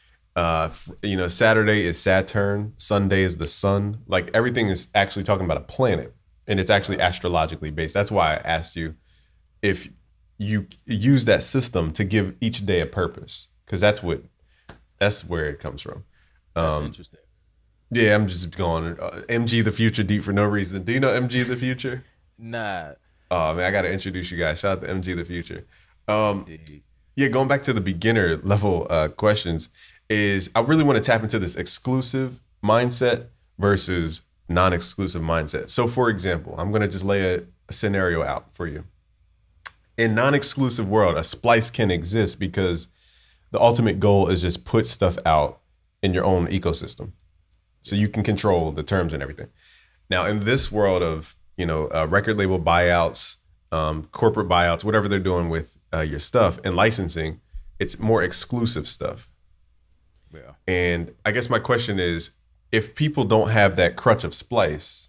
Saturday is Saturn, Sunday is the sun. Like everything is actually talking about a planet, and it's actually astrologically based. That's why I asked you if you use that system to give each day a purpose, because that's where it comes from. That's interesting. Yeah, I'm just going MG the Future deep for no reason. Do you know MG the Future? Nah, Oh man, I got to introduce you guys. Shout out to MG the Future. Um, indeed. yeah, going back to the beginner level questions, is I really want to tap into this exclusive mindset versus non-exclusive mindset. So, for example, I'm going to just lay a scenario out for you. In non-exclusive world, a splice can exist because the ultimate goal is just put stuff out in your own ecosystem, so you can control the terms and everything. Now, in this world of record label buyouts, corporate buyouts, whatever they're doing with your stuff and licensing, it's more exclusive stuff. Yeah. And I guess my question is, if people don't have that crutch of splice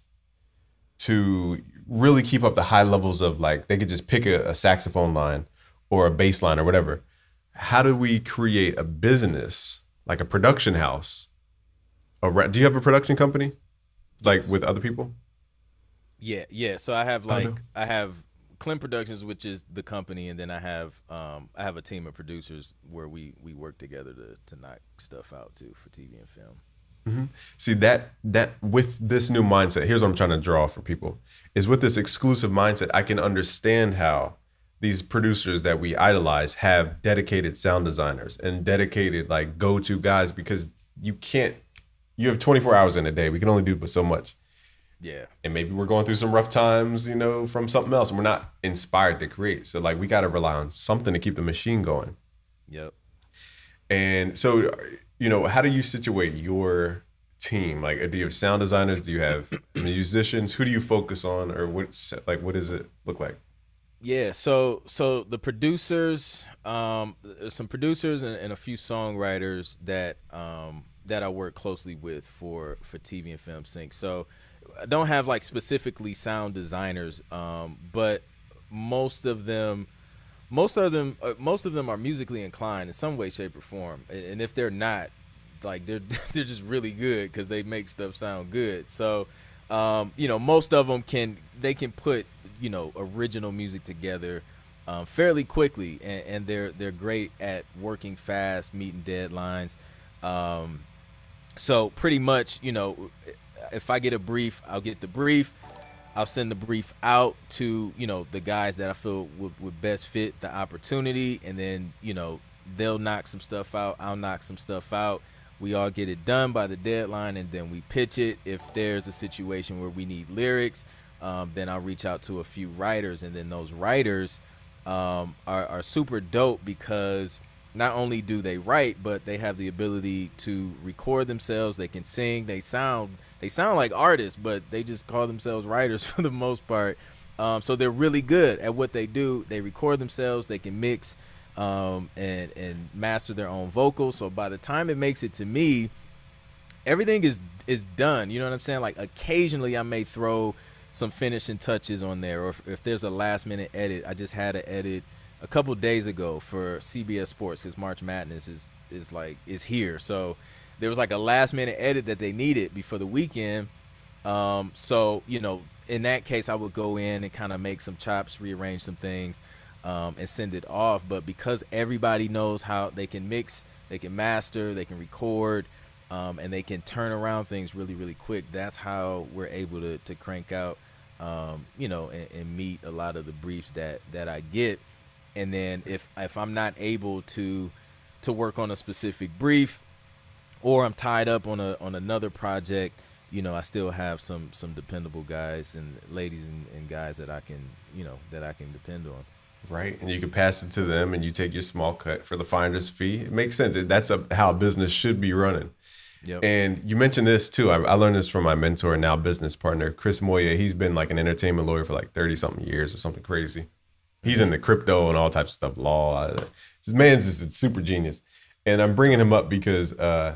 to really keep up the high levels of like, they could just pick a saxophone line or a bass line or whatever, how do we create a business, like a production house? Do you have a production company, like with other people? Yeah, yeah. So I have Oh, no. I have Clint Productions, which is the company, and then I have a team of producers where we work together to knock stuff out too for TV and film. See that with this new mindset, here's what I'm trying to draw for people, is with this exclusive mindset, I can understand how these producers that we idolize have dedicated sound designers and dedicated like go-to guys, because you have 24 hours in a day. We can only do but so much. Yeah. And maybe we're going through some rough times, from something else, and we're not inspired to create. So like we got to rely on something to keep the machine going. Yep. And so, how do you situate your team? Like, do you have sound designers? Do you have musicians? Who do you focus on, or what does it look like? Yeah, so the producers, there's some producers and a few songwriters that I work closely with for TV and film sync. So I don't have like specifically sound designers, but most of them are musically inclined in some way, shape, or form. And if they're not, like they're just really good because they make stuff sound good. So most of them can put original music together fairly quickly, and they're great at working fast, meeting deadlines. So pretty much, if I get a brief, I'll get the brief. I'll send the brief out to the guys that I feel would best fit the opportunity, and then they'll knock some stuff out. I'll knock some stuff out. We all get it done by the deadline, and then we pitch it. If there's a situation where we need lyrics, then I'll reach out to a few writers, and then those writers are super dope because not only do they write, but they have the ability to record themselves. They can sing. They sound like artists, but they just call themselves writers for the most part. So they're really good at what they do. They record themselves. They can mix and master their own vocals. So by the time it makes it to me, everything is done. You know what I'm saying? Like occasionally I may throw some finishing touches on there, or if there's a last minute edit. I just had an edit a couple days ago for CBS Sports because March Madness is here. So there was like a last minute edit that they needed before the weekend. So in that case I would go in and kind of make some chops, rearrange some things, and send it off. But because everybody knows how they can mix, they can master, they can record, and they can turn around things really, really quick, that's how we're able to crank out, and meet a lot of the briefs that I get. And then if I'm not able to work on a specific brief, or I'm tied up on another project, I still have some dependable guys and ladies and guys that I can depend on. Right, and you can pass it to them, and you take your small cut for the finder's fee. It makes sense. That's how a business should be running. Yep. And you mentioned this too. I learned this from my mentor and now business partner, Chris Moya. He's been like an entertainment lawyer for like 30-something years or something crazy. He's in the crypto and all types of stuff, law. This man's just a super genius. And I'm bringing him up because,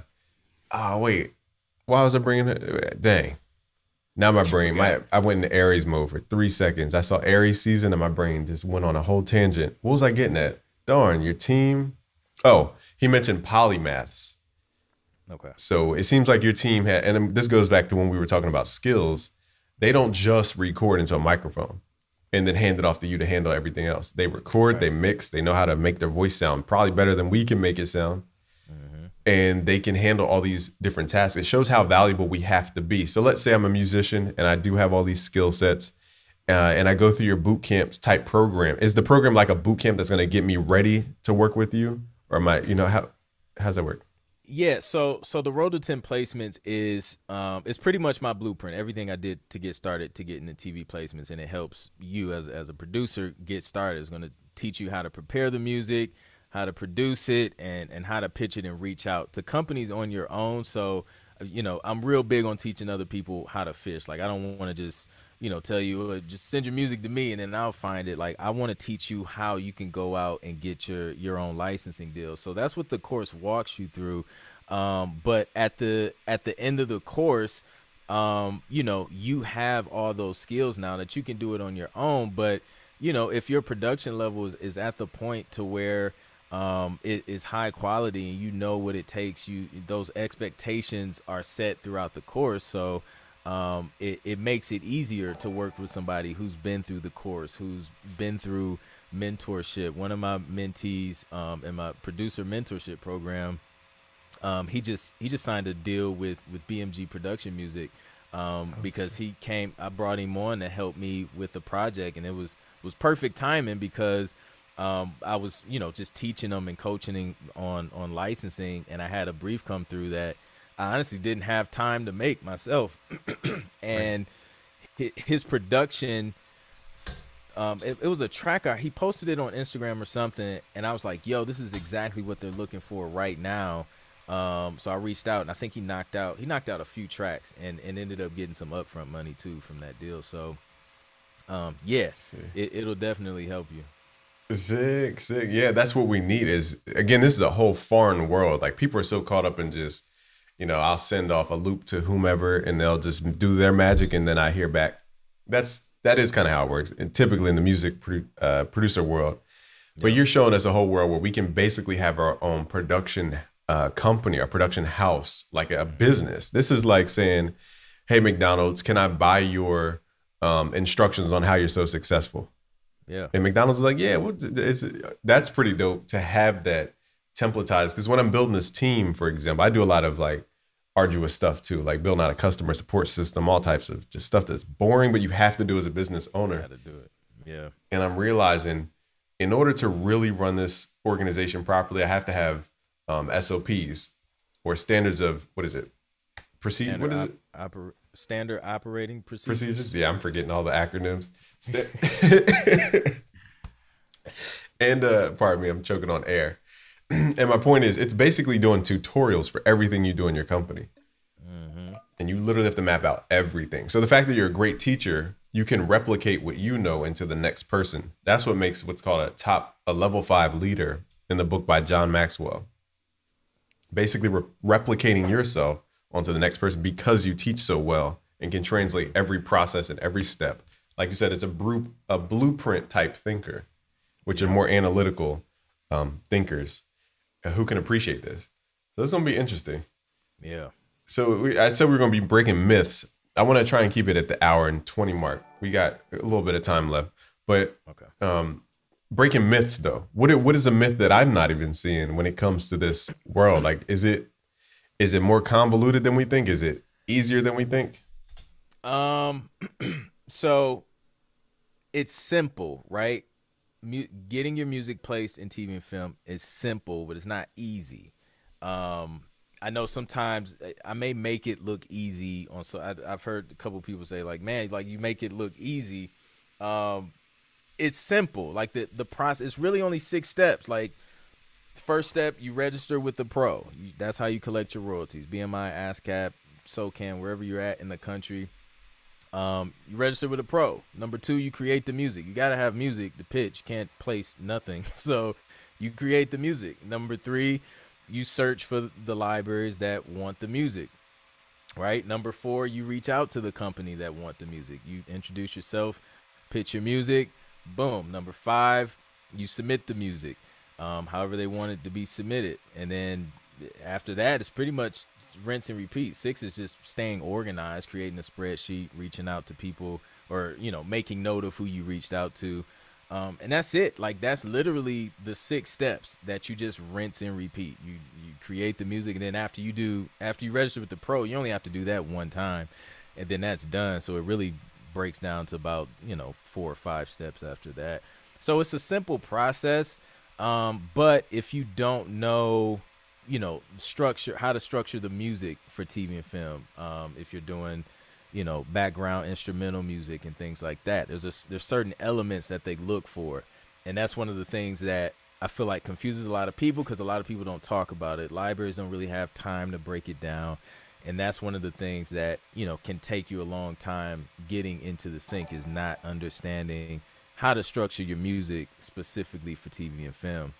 wait, why was I bringing it? Dang. Now my brain, I went into Aries mode for 3 seconds. I saw Aries season and my brain just went on a whole tangent. What was I getting at? Darn, your team. Oh, he mentioned polymaths. Okay. So it seems like your team had, and this goes back to when we were talking about skills. They don't just record into a microphone and then hand it off to you to handle everything else. They record, They mix, they know how to make their voice sound probably better than we can make it sound. And they can handle all these different tasks. It shows how valuable we have to be. So let's say I'm a musician and I do have all these skill sets, and I go through your boot camp type program. Is the program like a boot camp that's going to get me ready to work with you? Or am I, how's that work? Yeah, so the Road to 10 Placements is pretty much my blueprint. Everything I did to get started to get into TV placements, and it helps you as a producer get started. It's going to teach you how to prepare the music, how to produce it, and how to pitch it and reach out to companies on your own. So, I'm real big on teaching other people how to fish. Like, I don't want to just, tell you, just send your music to me and then I'll find it. Like, I want to teach you how you can go out and get your own licensing deal. So that's what the course walks you through. But at the end of the course, you have all those skills now that you can do it on your own. But, if your production level is at the point to where it is high quality and what it takes, those expectations are set throughout the course. So it makes it easier to work with somebody who's been through the course, who's been through mentorship. One of my mentees in my producer mentorship program, he just signed a deal with BMG Production Music, because I brought him on to help me with the project, and it was perfect timing because I was, just teaching them and coaching him on licensing, and I had a brief come through that I honestly didn't have time to make myself. Right. And his production, it was a track he posted it on Instagram or something, and I was like, yo, this is exactly what they're looking for right now. So I reached out, and I think he knocked out a few tracks, and ended up getting some upfront money too from that deal. So yeah, See. it'll definitely help you. Sick, sick. Yeah, that's what we need is, again, this is a whole foreign world. Like people are so caught up in just, I'll send off a loop to whomever and they'll just do their magic and then I hear back. That is kind of how it works. And typically in the music producer world. But Yep. you're showing us a whole world where we can basically have our own production company, our production house, like a business. This is like saying, hey, McDonald's, can I buy your instructions on how you're so successful? Yeah. And McDonald's is like, yeah, that's pretty dope to have that templatized. Because when I'm building this team, for example, I do a lot of like arduous stuff too, like building out a customer support system, all types of just stuff that's boring, but you have to do as a business owner. How to do it. Yeah. And I'm realizing in order to really run this organization properly, I have to have SOPs or standards of, what is it? Procedure. What is it? Standard operating procedures. Procedures. Yeah, I'm forgetting all the acronyms. And pardon me, I'm choking on air. And my point is, it's basically doing tutorials for everything you do in your company. And you literally have to map out everything. So the fact that you're a great teacher, you can replicate what you know into the next person. That's what makes what's called a level 5 leader in the book by John Maxwell. Basically replicating yourself onto the next person because you teach so well and can translate every process and every step. Like you said, it's a blueprint type thinker, which are more analytical thinkers who can appreciate this. So this is going to be interesting. Yeah. So I said we were going to be breaking myths. I want to try and keep it at the hour and 20 mark. We got a little bit of time left. But Okay. Breaking myths, though. What is a myth that I'm not even seeing when it comes to this world? Like, is it more convoluted than we think? Is it easier than we think? So it's simple, right? Getting your music placed in TV and film is simple, but it's not easy. I know sometimes I may make it look easy so I've heard a couple people say like, man, like you make it look easy. It's simple. Like the process, it's really only 6 steps. Like first step, you register with the pro. That's how you collect your royalties. BMI, ASCAP, SOCAN, wherever you're at in the country. You register with a pro. Number 2, you create the music. You got to have music to pitch. You can't place nothing. So you create the music. Number 3, you search for the libraries that want the music, right? Number 4, you reach out to the company that want the music. You introduce yourself, pitch your music, boom. Number 5, you submit the music, however they want it to be submitted. And then after that, it's pretty much rinse and repeat. 6 is just staying organized, creating a spreadsheet, reaching out to people, or making note of who you reached out to, and that's it. Like that's literally the 6 steps that you just rinse and repeat. You create the music, and then after you register with the pro, you only have to do that one time, and then that's done. So it really breaks down to about 4 or 5 steps after that. So it's a simple process, but if you don't know how to structure the music for TV and film, if you're doing background instrumental music and things like that, there's certain elements that they look for, and that's one of the things that I feel like confuses a lot of people because a lot of people don't talk about it. Libraries don't really have time to break it down, and that's one of the things that can take you a long time getting into the sync, is not understanding how to structure your music specifically for TV and film.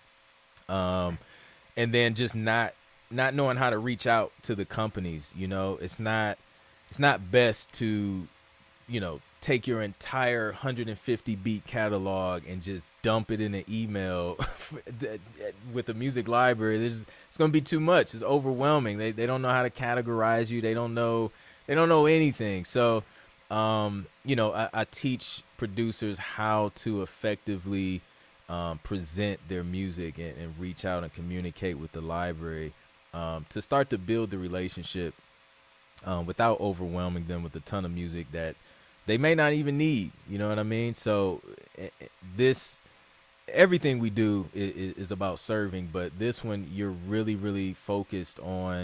And then just not knowing how to reach out to the companies. It's not best to take your entire 150 beat catalog and just dump it in an email with a music library. It's going to be too much. It's overwhelming. They don't know how to categorize you. They don't know They don't know anything. So, you know, I teach producers how to effectively present their music and reach out and communicate with the library to start to build the relationship without overwhelming them with a ton of music that they may not even need. You know what I mean? So this everything we do is about serving, but this one you're really, really focused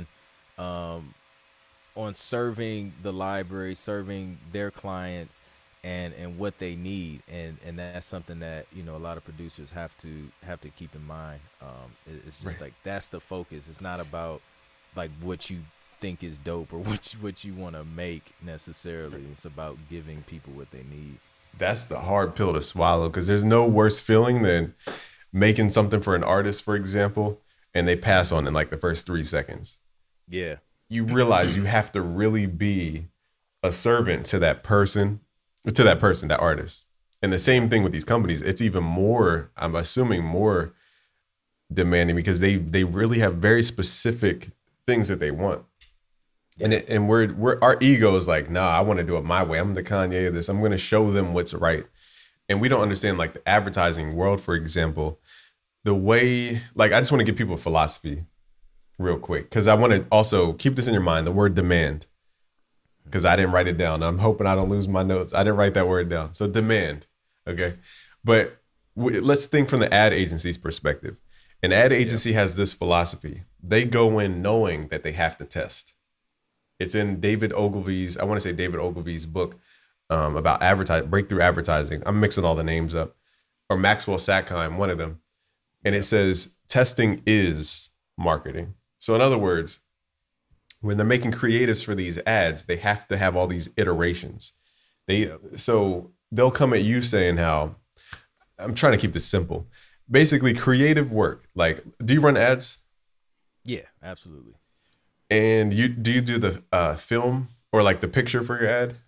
on serving the library, serving their clients, and what they need, and that's something that, you know, a lot of producers have to keep in mind. It's just like that's the focus. It's not about like what you think is dope or what you want to make necessarily. It's about giving people what they need. That's the hard pill to swallow, because there's no worse feeling than making something for an artist, for example, and they pass on in like the first 3 seconds. Yeah. You realize you have to really be a servant to that person, that artist. And the same thing with these companies. It's even more, I'm assuming, more demanding, because they really have very specific things that they want. Yeah. And we're our ego is like, nah, I want to do it my way. I'm the Kanye of this. I'm going to show them what's right. And we don't understand like the advertising world, for example, the way, like, I just want to give people a philosophy real quick, because I want to also keep this in your mind, the word demand, because I didn't write it down. I'm hoping I don't lose my notes. I didn't write that word down. So demand. Okay. But let's think from the ad agency's perspective. An ad agency has this philosophy. They go in knowing that they have to test. It's in David Ogilvy's book about breakthrough advertising. I'm mixing all the names up. Or Maxwell Sackheim, one of them. And it says, testing is marketing. So in other words, when they're making creatives for these ads, they have to have all these iterations. So they'll come at you saying how, I'm trying to keep this simple. Basically, creative work. Like, do you run ads? Yeah, absolutely. And do you do the film or like the picture for your ad?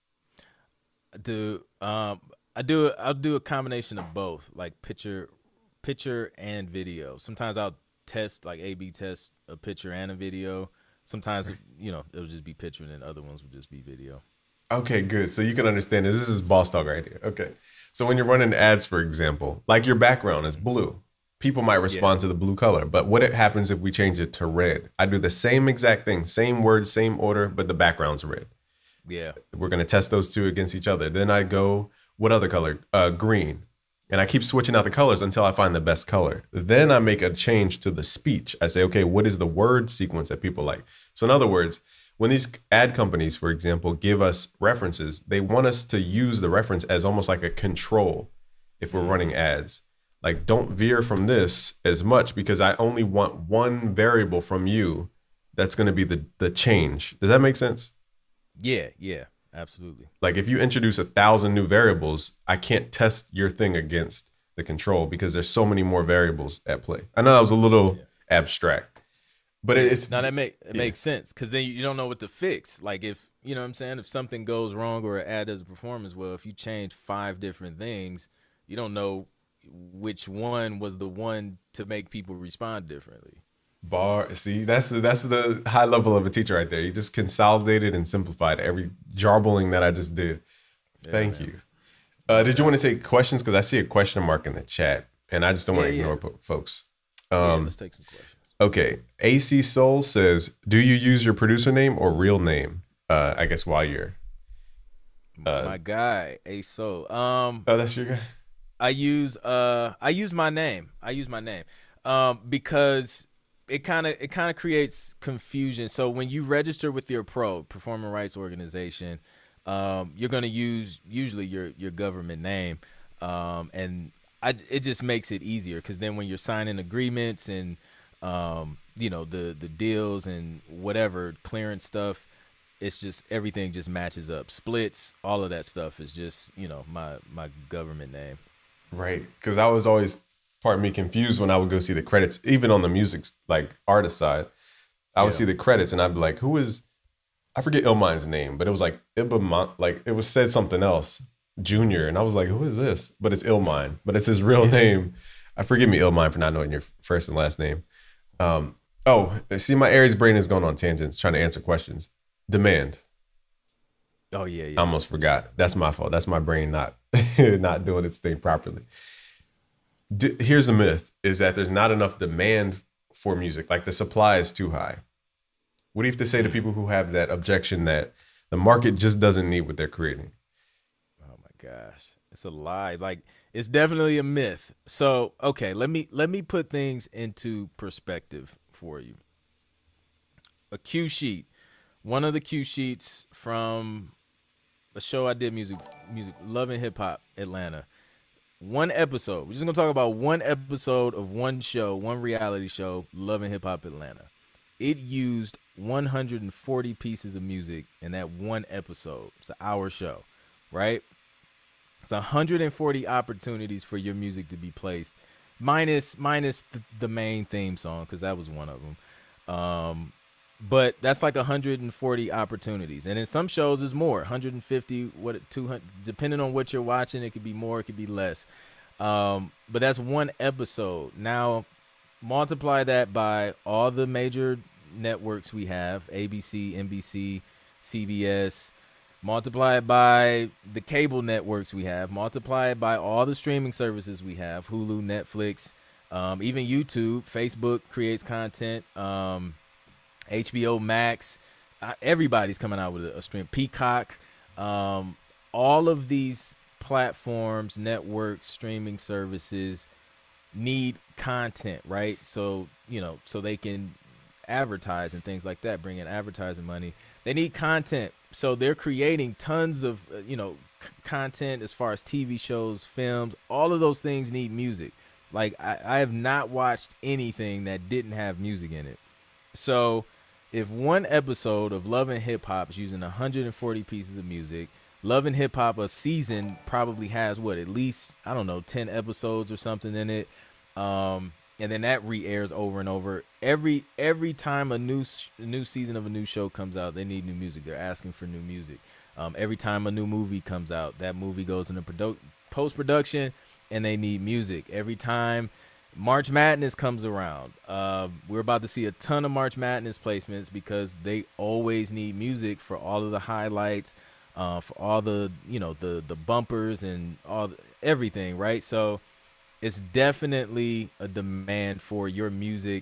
I'll do a combination of both, like picture and video. Sometimes I'll test, like A/B test a picture and a video. Sometimes, you know, it'll just be picture, and then other ones will just be video. Okay, good. So you can understand this. This is boss talk right here. Okay. So when you're running ads, for example, like your background is blue, people might respond to the blue color. But what happens if we change it to red? I do the same exact thing, same words, same order, but the background's red. Yeah. We're going to test those two against each other. Then I go, what other color? Green. And I keep switching out the colors until I find the best color. Then I make a change to the speech. I say, okay, what is the word sequence that people like? So in other words, when these ad companies, for example, give us references, they want us to use the reference as almost like a control if we're running ads. Like, don't veer from this as much, because I only want one variable from you that's going to be the change. Does that make sense? Yeah, absolutely. Like, if you introduce 1,000 new variables, I can't test your thing against the control because there's so many more variables at play. I know that was a little abstract, but it's now that makes sense, because then you don't know what to fix. Like, if, you know what I'm saying, if something goes wrong or an ad doesn't perform as well, if you change 5 different things, you don't know which one was the one to make people respond differently. See, that's the high level of a teacher right there. You just consolidated and simplified every jarbling that I just did. Thank you. Did you want to take questions? Because I see a question mark in the chat, and I just don't want to ignore folks. Let's take some questions. Okay. AC Soul says, do you use your producer name or real name? I guess while you're my guy, A Soul. Oh, that's your guy. I use my name. Because it kind of creates confusion. So when you register with your performing rights organization, you're going to use usually your government name, and it just makes it easier, because then when you're signing agreements and you know, the deals and whatever clearance stuff, it's just everything just matches up. Splits, all of that stuff is just, you know, my government name. Right, because I was always, pardon me, confused when I would go see the credits, even on the music, like, artist side. I would see the credits and I'd be like, who is, I forget Illmind's name, but it was like like it was said something else, Junior, and I was like, who is this? But it's Illmind, but it's his real name. Forgive me, Illmind, for not knowing your first and last name. Oh, see, my Aries brain is going on tangents trying to answer questions. Demand. Oh yeah, I yeah. almost forgot. That's my fault. That's my brain not not doing its thing properly. Here's the myth: is that there's not enough demand for music. Like the supply is too high. What do you have to say to people who have that objection that the market just doesn't need what they're creating? Oh my gosh. It's a lie. Like it's definitely a myth. So, okay, let me put things into perspective for you. A cue sheet. One of the cue sheets from a show I did music Love and Hip Hop Atlanta. One episode. We're just gonna talk about one episode of one show, one reality show, Love and Hip Hop Atlanta. It used 140 pieces of music in that one episode. It's an hour show, right? It's 140 opportunities for your music to be placed, minus the main theme song because that was one of them. But that's like 140 opportunities, and in some shows it's more, 150, 200, depending on what you're watching. It could be more, it could be less. But that's one episode. Now multiply that by all the major networks we have: ABC, NBC, CBS. Multiply it by the cable networks we have. Multiply it by all the streaming services we have: Hulu, Netflix, even YouTube. Facebook creates content. HBO Max. Everybody's coming out with a stream. Peacock. All of these platforms, networks, streaming services need content, right? So, so they can advertise and things like that, bring in advertising money. They need content. So they're creating tons of, content as far as TV shows, films. All of those things need music. Like I have not watched anything that didn't have music in it. So if one episode of Love and Hip Hop is using 140 pieces of music, Love and Hip Hop, a season probably has at least, I don't know, 10 episodes or something in it. And then that re-airs over and over. Every time a new season of a new show comes out, they need new music. They're asking for new music. Every time a new movie comes out, that movie goes into post-production, and they need music. Every time March Madness comes around, we're about to see a ton of March Madness placements because they always need music for all of the highlights, for all the the bumpers and everything, right? So it's definitely a demand for your music.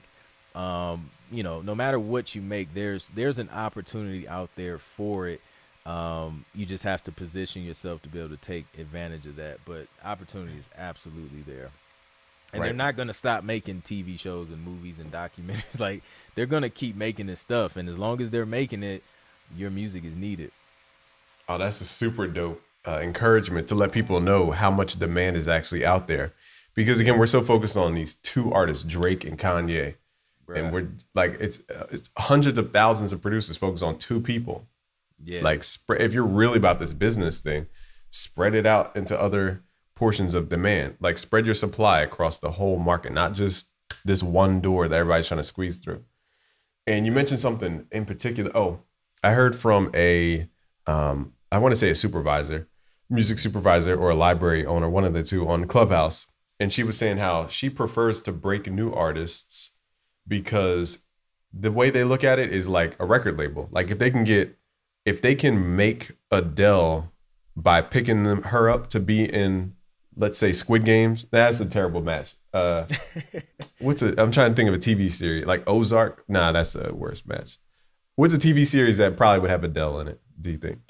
No matter what you make, there's an opportunity out there for it. You just have to position yourself to be able to take advantage of that. But opportunity is absolutely there. And Right. they're not going to stop making TV shows and movies and documentaries. Like, they're going to keep making this stuff. And as long as they're making it, your music is needed. Oh, that's a super dope encouragement to let people know how much demand is actually out there. Because again, we're so focused on these two artists, Drake and Kanye, and Bruh. we're like, it's hundreds of thousands of producers focused on two people. Yeah. Like, if you're really about this business thing, spread it out into other portions of demand. Like, spread your supply across the whole market, not just this one door that everybody's trying to squeeze through. And you mentioned something in particular. Oh, I heard from I want to say a supervisor, music supervisor, or a library owner, one of the two, on Clubhouse. And she was saying how she prefers to break new artists because the way they look at it is like a record label. Like if they can make Adele by picking her up to be in, let's say, Squid Games. That's a terrible match. I'm trying to think of a TV series like Ozark. Nah, that's a worse match. What's a TV series that probably would have Adele in it, do you think?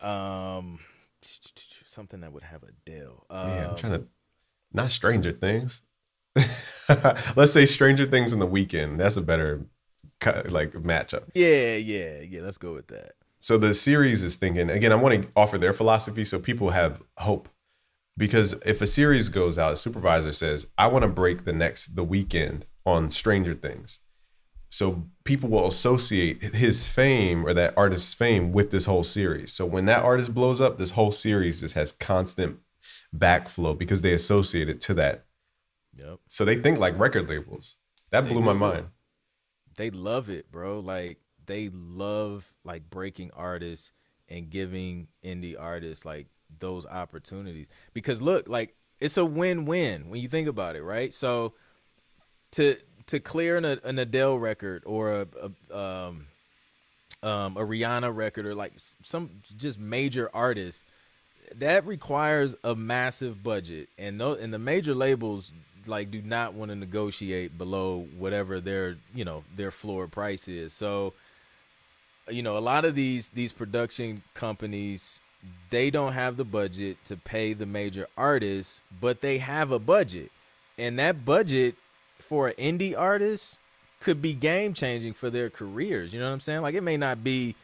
Something that would have Adele. Yeah, I'm trying to, not Stranger Things. Let's say Stranger Things in the Weekend. That's a better matchup. Yeah. Let's go with that. So the series is thinking, again, I want to offer their philosophy so people have hope. Because if a series goes out, a supervisor says, I want to break the weekend on Stranger Things. So people will associate his fame or that artist's fame with this whole series. So when that artist blows up, this whole series just has constant backflow because they associate it to that. Yep. So they think like record labels. That blew my mind. They love it, bro. Like they love like breaking artists and giving indie artists like those opportunities. Because look, like it's a win-win when you think about it, right? So to clear an Adele record or a Rihanna record or like some just major artist, that requires a massive budget, and the major labels like do not want to negotiate below whatever their floor price is. So a lot of these production companies, they don't have the budget to pay the major artists, but they have a budget, and that budget for an indie artist could be game changing for their careers. You know what I'm saying? Like, it may not be,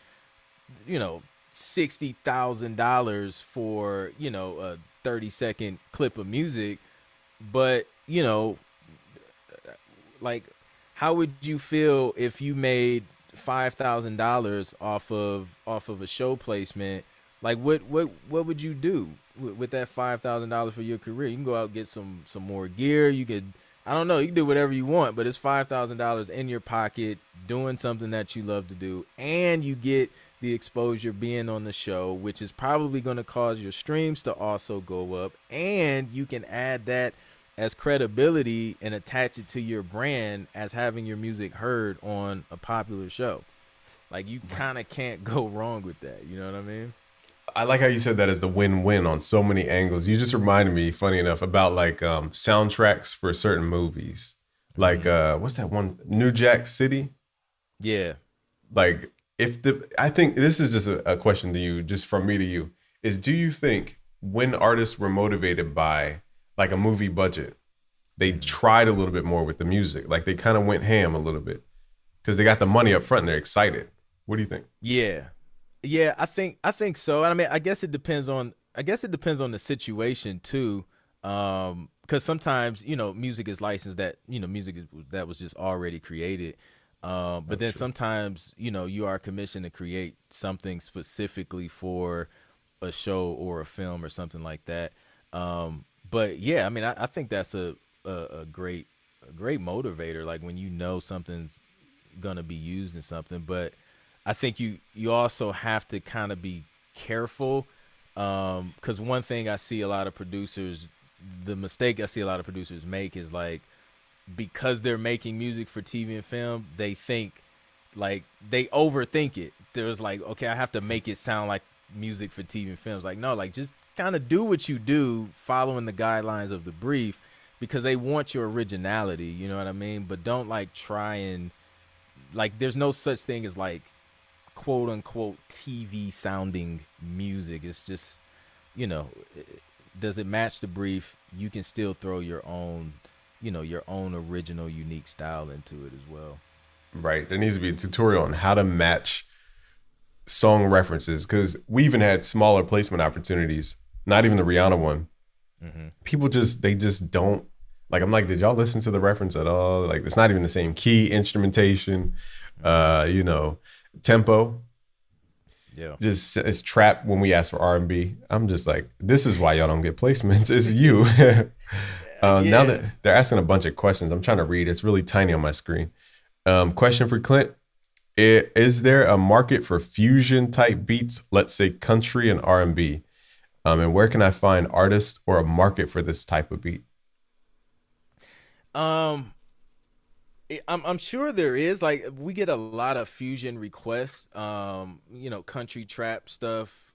$60,000 for a 30-second clip of music, but like, how would you feel if you made $5,000 off of a show placement? Like, what would you do with that $5,000 for your career? You can go out and get some more gear. You could, I don't know, you can do whatever you want, but it's $5,000 in your pocket doing something that you love to do, and you get the exposure being on the show, which is probably going to cause your streams to also go up, and you can add that as credibility and attach it to your brand as having your music heard on a popular show. Like, you kind of can't go wrong with that. You know what I mean? I like how you said that as the win-win on so many angles. You just reminded me, funny enough, about like soundtracks for certain movies. Like what's that one? New Jack City? Yeah. Like, I think this is just a question to you, just from me to you, is do you think when artists were motivated by like a movie budget, they tried a little bit more with the music? Like, they kind of went ham a little bit because they got the money up front and they're excited. What do you think? Yeah, I think so. I mean, I guess it depends on the situation too. Because sometimes, music is licensed, that that was just already created. But then sometimes, you are commissioned to create something specifically for a show or a film or something like that. But yeah, I mean, I think that's a great motivator. Like, when something's gonna be used in something. But I think you also have to kind of be careful, because one thing I see a lot of producers, the mistake I see a lot of producers make is, like, because they're making music for TV and film, they think, like, they overthink it. There's like, okay, I have to make it sound like music for TV and films. Like, no, like, just kind of do what you do, following the guidelines of the brief, because they want your originality, you know what I mean? But don't, like, try and, like, there's no such thing as, like, quote unquote TV sounding music. It's just, does it match the brief? You can still throw your own original, unique style into it as well. Right. There needs to be a tutorial on how to match song references, because we even had smaller placement opportunities, not even the Rihanna one. Mm-hmm. People they just don't, like, I'm like, did y'all listen to the reference at all? Like, it's not even the same key, instrumentation, tempo. Yeah. Just, it's trap when we ask for R&B. I'm just like, this is why y'all don't get placements. It's you. Now that they're asking a bunch of questions, I'm trying to read. It's really tiny on my screen. Question for Clint. Is there a market for fusion type beats, let's say country and R&B? And where can I find artists or a market for this type of beat? I'm sure there is. Like, we get a lot of fusion requests, country trap stuff.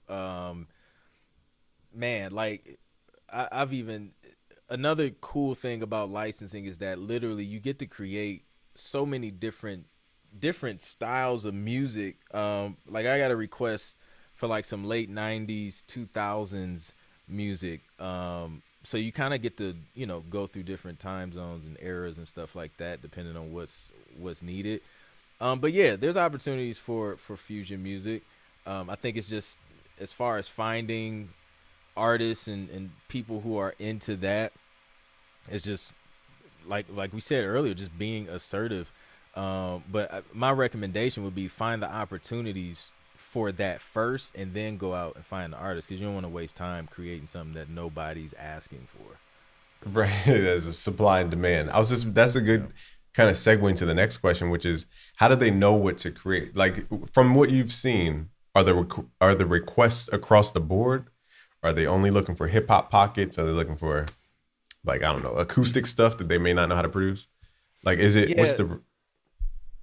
Man, like, I've even, another cool thing about licensing is that literally you get to create so many different styles of music. Like, I got a request for like some late 90s 2000s music, so you kind of get to go through different time zones and eras and stuff like that, depending on what's needed. But yeah, there's opportunities for fusion music. I think it's just, as far as finding artists and people who are into that, it's just like we said earlier, just being assertive. But my recommendation would be, find the opportunities for that first, and then go out and find the artist, because you don't want to waste time creating something that nobody's asking for. Right. There's a supply and demand. That's a good kind of segue into the next question, which is, how do they know what to create? Like, from what you've seen, are the requests across the board? Are they only looking for hip hop pockets? Are they looking for, like, I don't know, acoustic stuff that they may not know how to produce? Like, is it, what's the...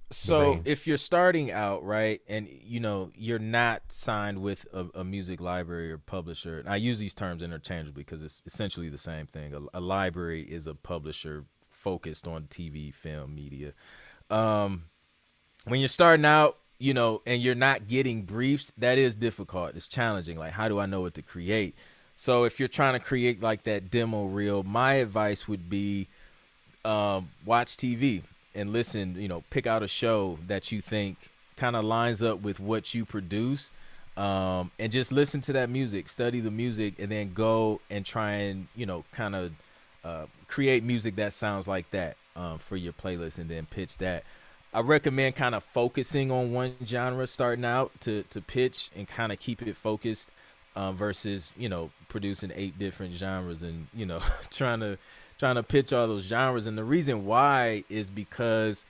the So range. if you're starting out, right, and you're not signed with a music library or publisher, and I use these terms interchangeably because it's essentially the same thing. A library is a publisher focused on TV, film, media. Um, when you're starting out, and you're not getting briefs, that is difficult. It's challenging. Like, how do I know what to create? So if you're trying to create like that demo reel, my advice would be watch TV and listen. Pick out a show that you think kind of lines up with what you produce, and just listen to that music, study the music, and then go and try and kind of create music that sounds like that for your playlist, and then pitch that. I recommend kind of focusing on one genre starting out to pitch and kind of keep it focused, versus producing 8 different genres and trying to pitch all those genres. And the reason why is because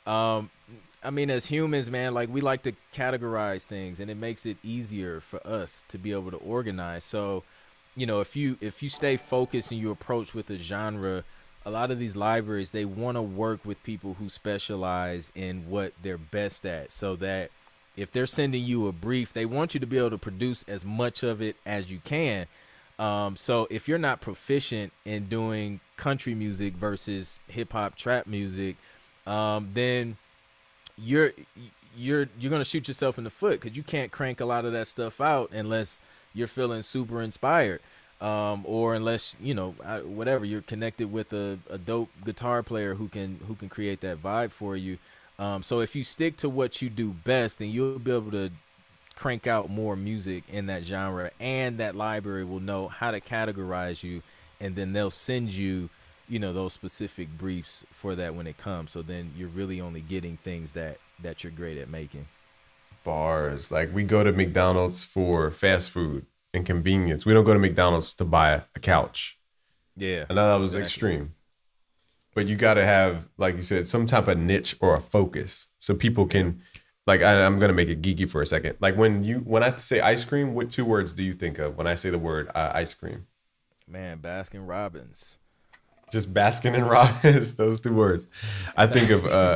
I mean, as humans, man, like, we like to categorize things, and it makes it easier for us to be able to organize. So if you stay focused and you approach with a genre, a lot of these libraries, they want to work with people who specialize in what they're best at, so that if they're sending you a brief, they want you to be able to produce as much of it as you can. So if you're not proficient in doing country music versus hip hop trap music, then you're you're gonna shoot yourself in the foot, because you can't crank a lot of that stuff out unless you're feeling super inspired, or unless whatever, you're connected with a dope guitar player who can create that vibe for you. So if you stick to what you do best, then you'll be able to crank out more music in that genre, and that library will know how to categorize you, and then they'll send you those specific briefs for that when it comes. So then you're really only getting things that you're great at making. Bars. Like, we go to McDonald's for fast food and convenience. We don't go to McDonald's to buy a couch. Yeah, I know that was exactly. extreme, but you got to have, like you said, some type of niche or a focus so people Yep. can. Like, I'm gonna make it geeky for a second. Like, when I say ice cream, what 2 words do you think of when I say the word ice cream? Man, Baskin Robbins. Just Baskin and Robbins, those 2 words. I think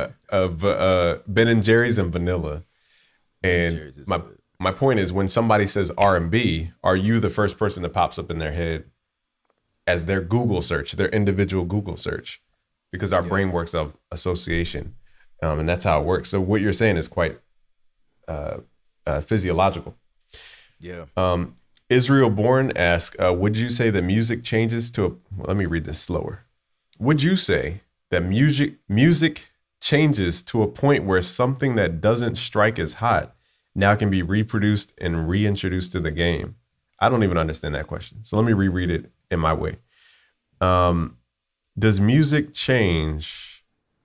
of Ben and Jerry's and vanilla. Ben and And Jerry's is my good. my point is, when somebody says R&B, are you the first person that pops up in their head as their Google search, their individual Google search? Because our Yep. brain works of association, and that's how it works. So what you're saying is quite physiological. Yeah. Israel Bourne asks, would you say that music changes to a, let me read this slower. Would you say that music changes to a point where something that doesn't strike as hot now can be reproduced and reintroduced to the game? I don't even understand that question. So let me reread it in my way. Does music change?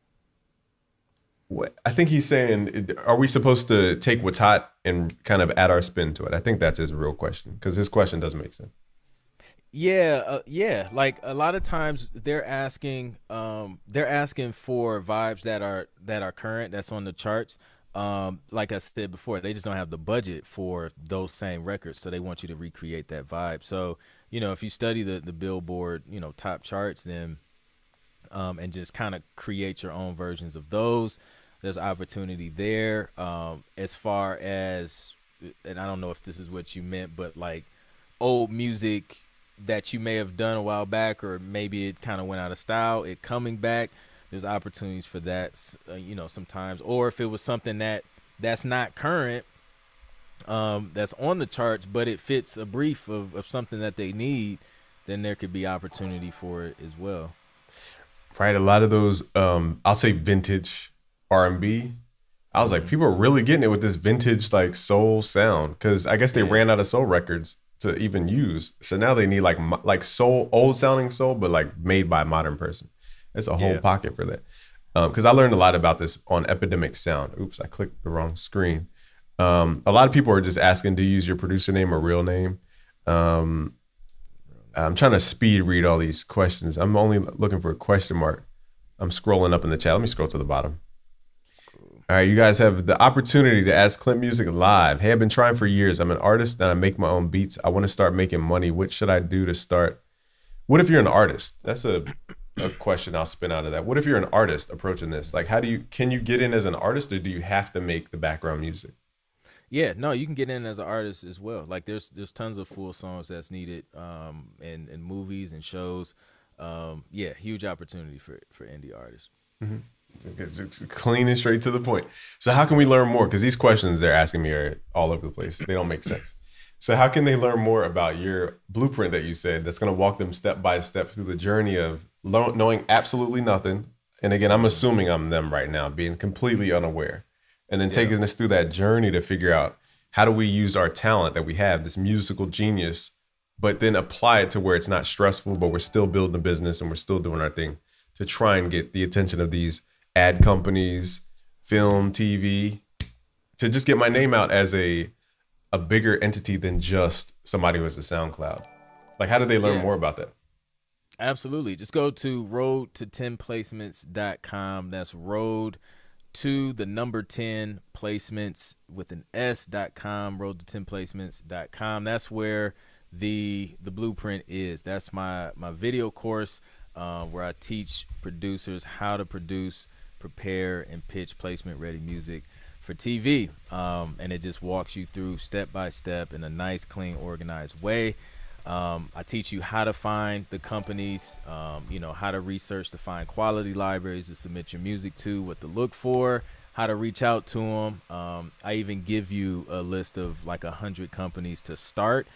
I think he's saying, are we supposed to take what's hot and kind of add our spin to it? I think that's his real question, because his question doesn't make sense. Yeah, yeah. Like, a lot of times they're asking for vibes that are current, that's on the charts. Like I said before, they just don't have the budget for those same records, so they want you to recreate that vibe. So if you study the Billboard top charts, then and just kind of create your own versions of those, there's opportunity there. As far as, and I don't know if this is what you meant, but like old music that you may have done a while back, or maybe it kind of went out of style, it coming back, there's opportunities for that, sometimes. Or if it was something that's not current, that's on the charts, but it fits a brief of something that they need, then there could be opportunity for it as well. Right, a lot of those, I'll say vintage R&B. I was like, Hmm. people are really getting it with this vintage like soul sound, because I guess they Yeah. ran out of soul records to even use. So now they need like soul, old sounding soul, but like made by a modern person. There's a whole Yeah. pocket for that. Because I learned a lot about this on Epidemic Sound. Oops, I clicked the wrong screen. A lot of people are just asking, do you use your producer name or real name? Um, I'm trying to speed read all these questions. I'm only looking for a question mark. I'm scrolling up in the chat. Let me scroll to the bottom. All right, you guys have the opportunity to ask Clint Music live. Hey, I've been trying for years. I'm an artist and I make my own beats. I want to start making money. What should I do to start? What if you're an artist? a question I'll spin out of that. What if you're an artist approaching this? Like, can you get in as an artist, or do you have to make the background music? Yeah, no, you can get in as an artist as well. Like there's tons of full songs that's needed in movies and shows. Yeah, huge opportunity for indie artists. It's clean and straight to the point. So how can we learn more? Because these questions they're asking me are all over the place. They don't make sense. So how can they learn more about your blueprint that you said that's going to walk them step by step through the journey of knowing absolutely nothing? And again, I'm assuming I'm them right now, being completely unaware. And then taking us through that journey to figure out how do we use our talent that we have, this musical genius, but then apply it to where it's not stressful, but we're still building a business and we're still doing our thing to try and get the attention of these ad companies, film, TV, to just get my name out as a bigger entity than just somebody who has a SoundCloud. Like, how do they learn more about that? Absolutely. Just go to road to 10placements.com. That's road to the number 10 placements with an s.com, road to 10placements.com. That's where the blueprint is. That's my video course where I teach producers how to produce, prepare, and pitch placement ready music for TV. And it just walks you through step by step in a nice, clean, organized way. I teach you how to find the companies, how to research to find quality libraries to submit your music to, what to look for, how to reach out to them. I even give you a list of like 100 companies to start.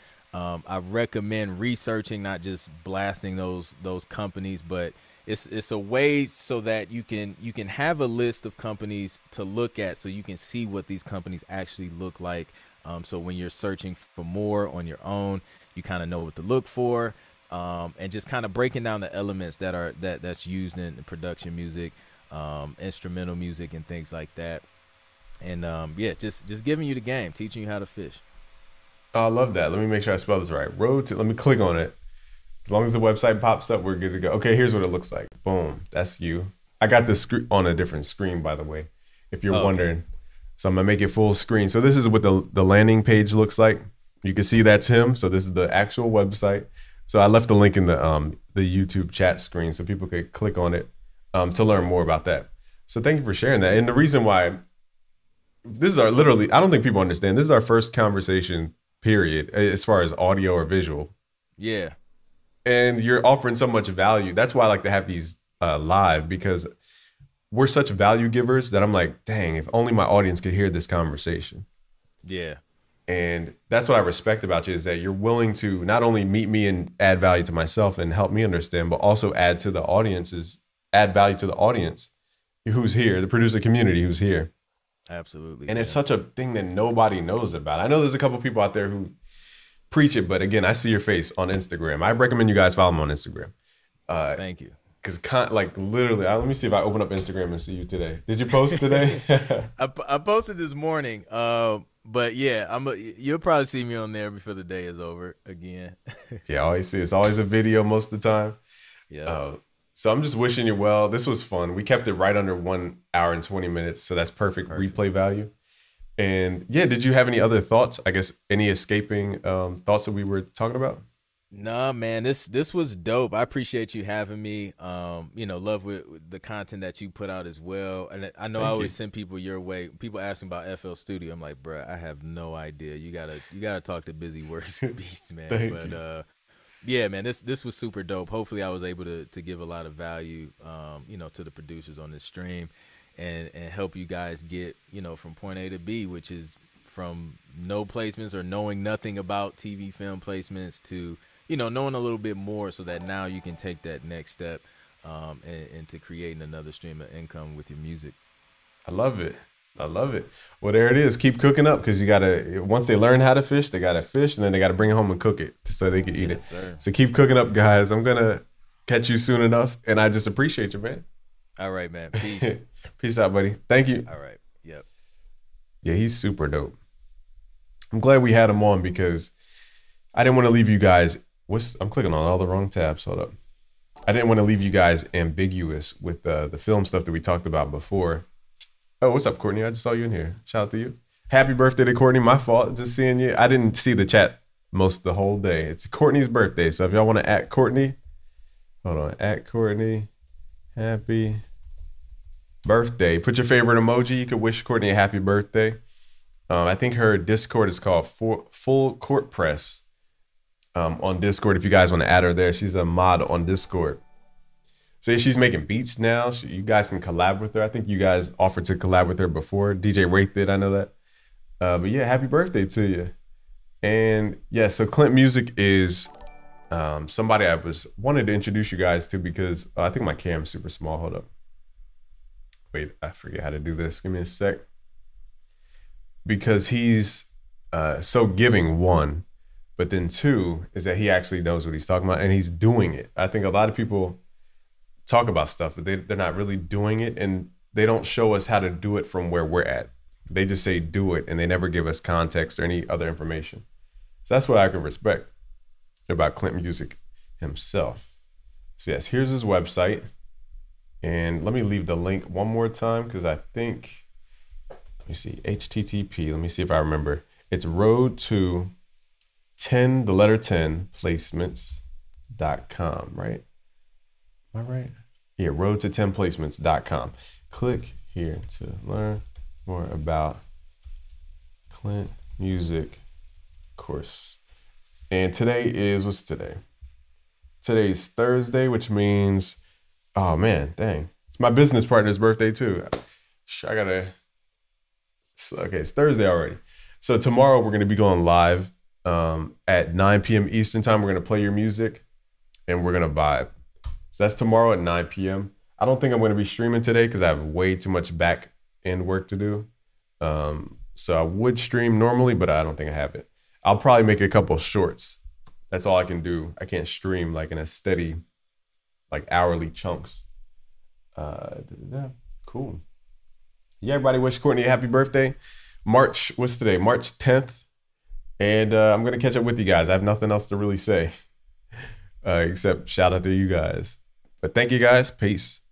I recommend researching, not just blasting those companies, but it's a way so that you can have a list of companies to look at, so you can see what these companies actually look like. So when you're searching for more on your own, you kind of know what to look for, and just kind of breaking down the elements that's used in production music, instrumental music, and things like that. And just giving you the game, teaching you how to fish. Oh, I love that. Let me make sure I spell this right. Let me click on it. As long as the website pops up, we're good to go. Okay, here's what it looks like. Boom, that's you. I got this on a different screen, by the way, if you're wondering. So I'm gonna make it full screen. So this is what the landing page looks like. You can see that's him. So this is the actual website. So I left the link in the YouTube chat screen so people could click on it to learn more about that. So thank you for sharing that. And the reason why this is I don't think people understand. This is our first conversation, period, as far as audio or visual. Yeah. And you're offering so much value. That's why I like to have these live, because we're such value givers that I'm like, dang, if only my audience could hear this conversation. Yeah. And that's what I respect about you, is that you're willing to not only meet me and add value to myself and help me understand, but also add value to the audience who's here, the producer community who's here. Absolutely. And it's such a thing that nobody knows about. I know there's a couple people out there who preach it, but again, I see your face on Instagram. I recommend you guys follow me on Instagram. Thank you. Because literally, let me see if I open up Instagram and see you today. Did you post today? I posted this morning. But yeah, you'll probably see me on there before the day is over again. Yeah, I always see it's always a video most of the time. Yeah. So I'm just wishing you well. This was fun. We kept it right under 1 hour and 20 minutes, so that's perfect replay value. And yeah, did you have any other thoughts? I guess any escaping thoughts that we were talking about? Nah, man, this was dope. I appreciate you having me. Love with the content that you put out as well. And I know I always send people your way. People ask me about FL Studio. I'm like, bruh, I have no idea. You gotta talk to Busy Works Beats, man. Thank you. Yeah, man, this was super dope. Hopefully I was able to give a lot of value, to the producers on this stream, and help you guys get, from point A to B, which is from no placements or knowing nothing about TV film placements to knowing a little bit more, so that now you can take that next step into creating another stream of income with your music. I love it. Well, there it is. Keep cooking up, because once they learn how to fish, they got to fish, and then they got to bring it home and cook it so they can eat it. Sir. So keep cooking up, guys. I'm going to catch you soon enough, and I just appreciate you, man. All right, man. Peace. Peace out, buddy. Thank you. All right. Yep. Yeah, he's super dope. I'm glad we had him on, because I didn't want to leave you guys. I'm clicking on all the wrong tabs. Hold up. I didn't want to leave you guys ambiguous with the film stuff that we talked about before. Oh, what's up, Courtney? I just saw you in here. Shout out to you. Happy birthday to Courtney. My fault, just seeing you. I didn't see the chat most of the whole day. It's Courtney's birthday, so if y'all want to at Courtney, Hold on. At Courtney, happy birthday. Put your favorite emoji. You could wish Courtney a happy birthday. I think her Discord is called Full Court Press on Discord. If you guys want to add her there, she's a mod on Discord. So she's making beats now. You guys can collab with her. I think you guys offered to collab with her before. DJ Wraith did, I know that. But yeah, happy birthday to you. And yeah, so Clint Music is somebody I wanted to introduce you guys to because I think my cam's super small. Hold up. Wait, I forget how to do this. Give me a sec. Because he's so giving, one, but then two is that he actually knows what he's talking about and he's doing it. I think a lot of people talk about stuff, but they're not really doing it, and they don't show us how to do it from where we're at. They just say do it, and they never give us context or any other information. So that's what I can respect about Clint Music himself. So yes, here's his website. And let me leave the link one more time because I think, let me see, HTTP, let me see if I remember. It's road to 10, the letter 10, placements.com, right? Am I right? Yeah, road to 10 placements.com. Click here to learn more about Clint Music course. And today is, what's today? Today's Thursday, which means, oh man, dang. It's my business partner's birthday too. Okay, it's Thursday already. So tomorrow we're gonna be going live at 9 p.m. Eastern time. We're gonna play your music and we're gonna vibe. So that's tomorrow at 9 p.m. I don't think I'm gonna be streaming today because I have way too much back end work to do. So I would stream normally, but I don't think I have it. I'll probably make a couple shorts. That's all I can do. I can't stream like in a steady, like hourly chunks. Cool. Yeah, everybody wish Courtney a happy birthday. What's today? March 10th. And I'm going to catch up with you guys. I have nothing else to really say except shout out to you guys. But thank you guys. Peace.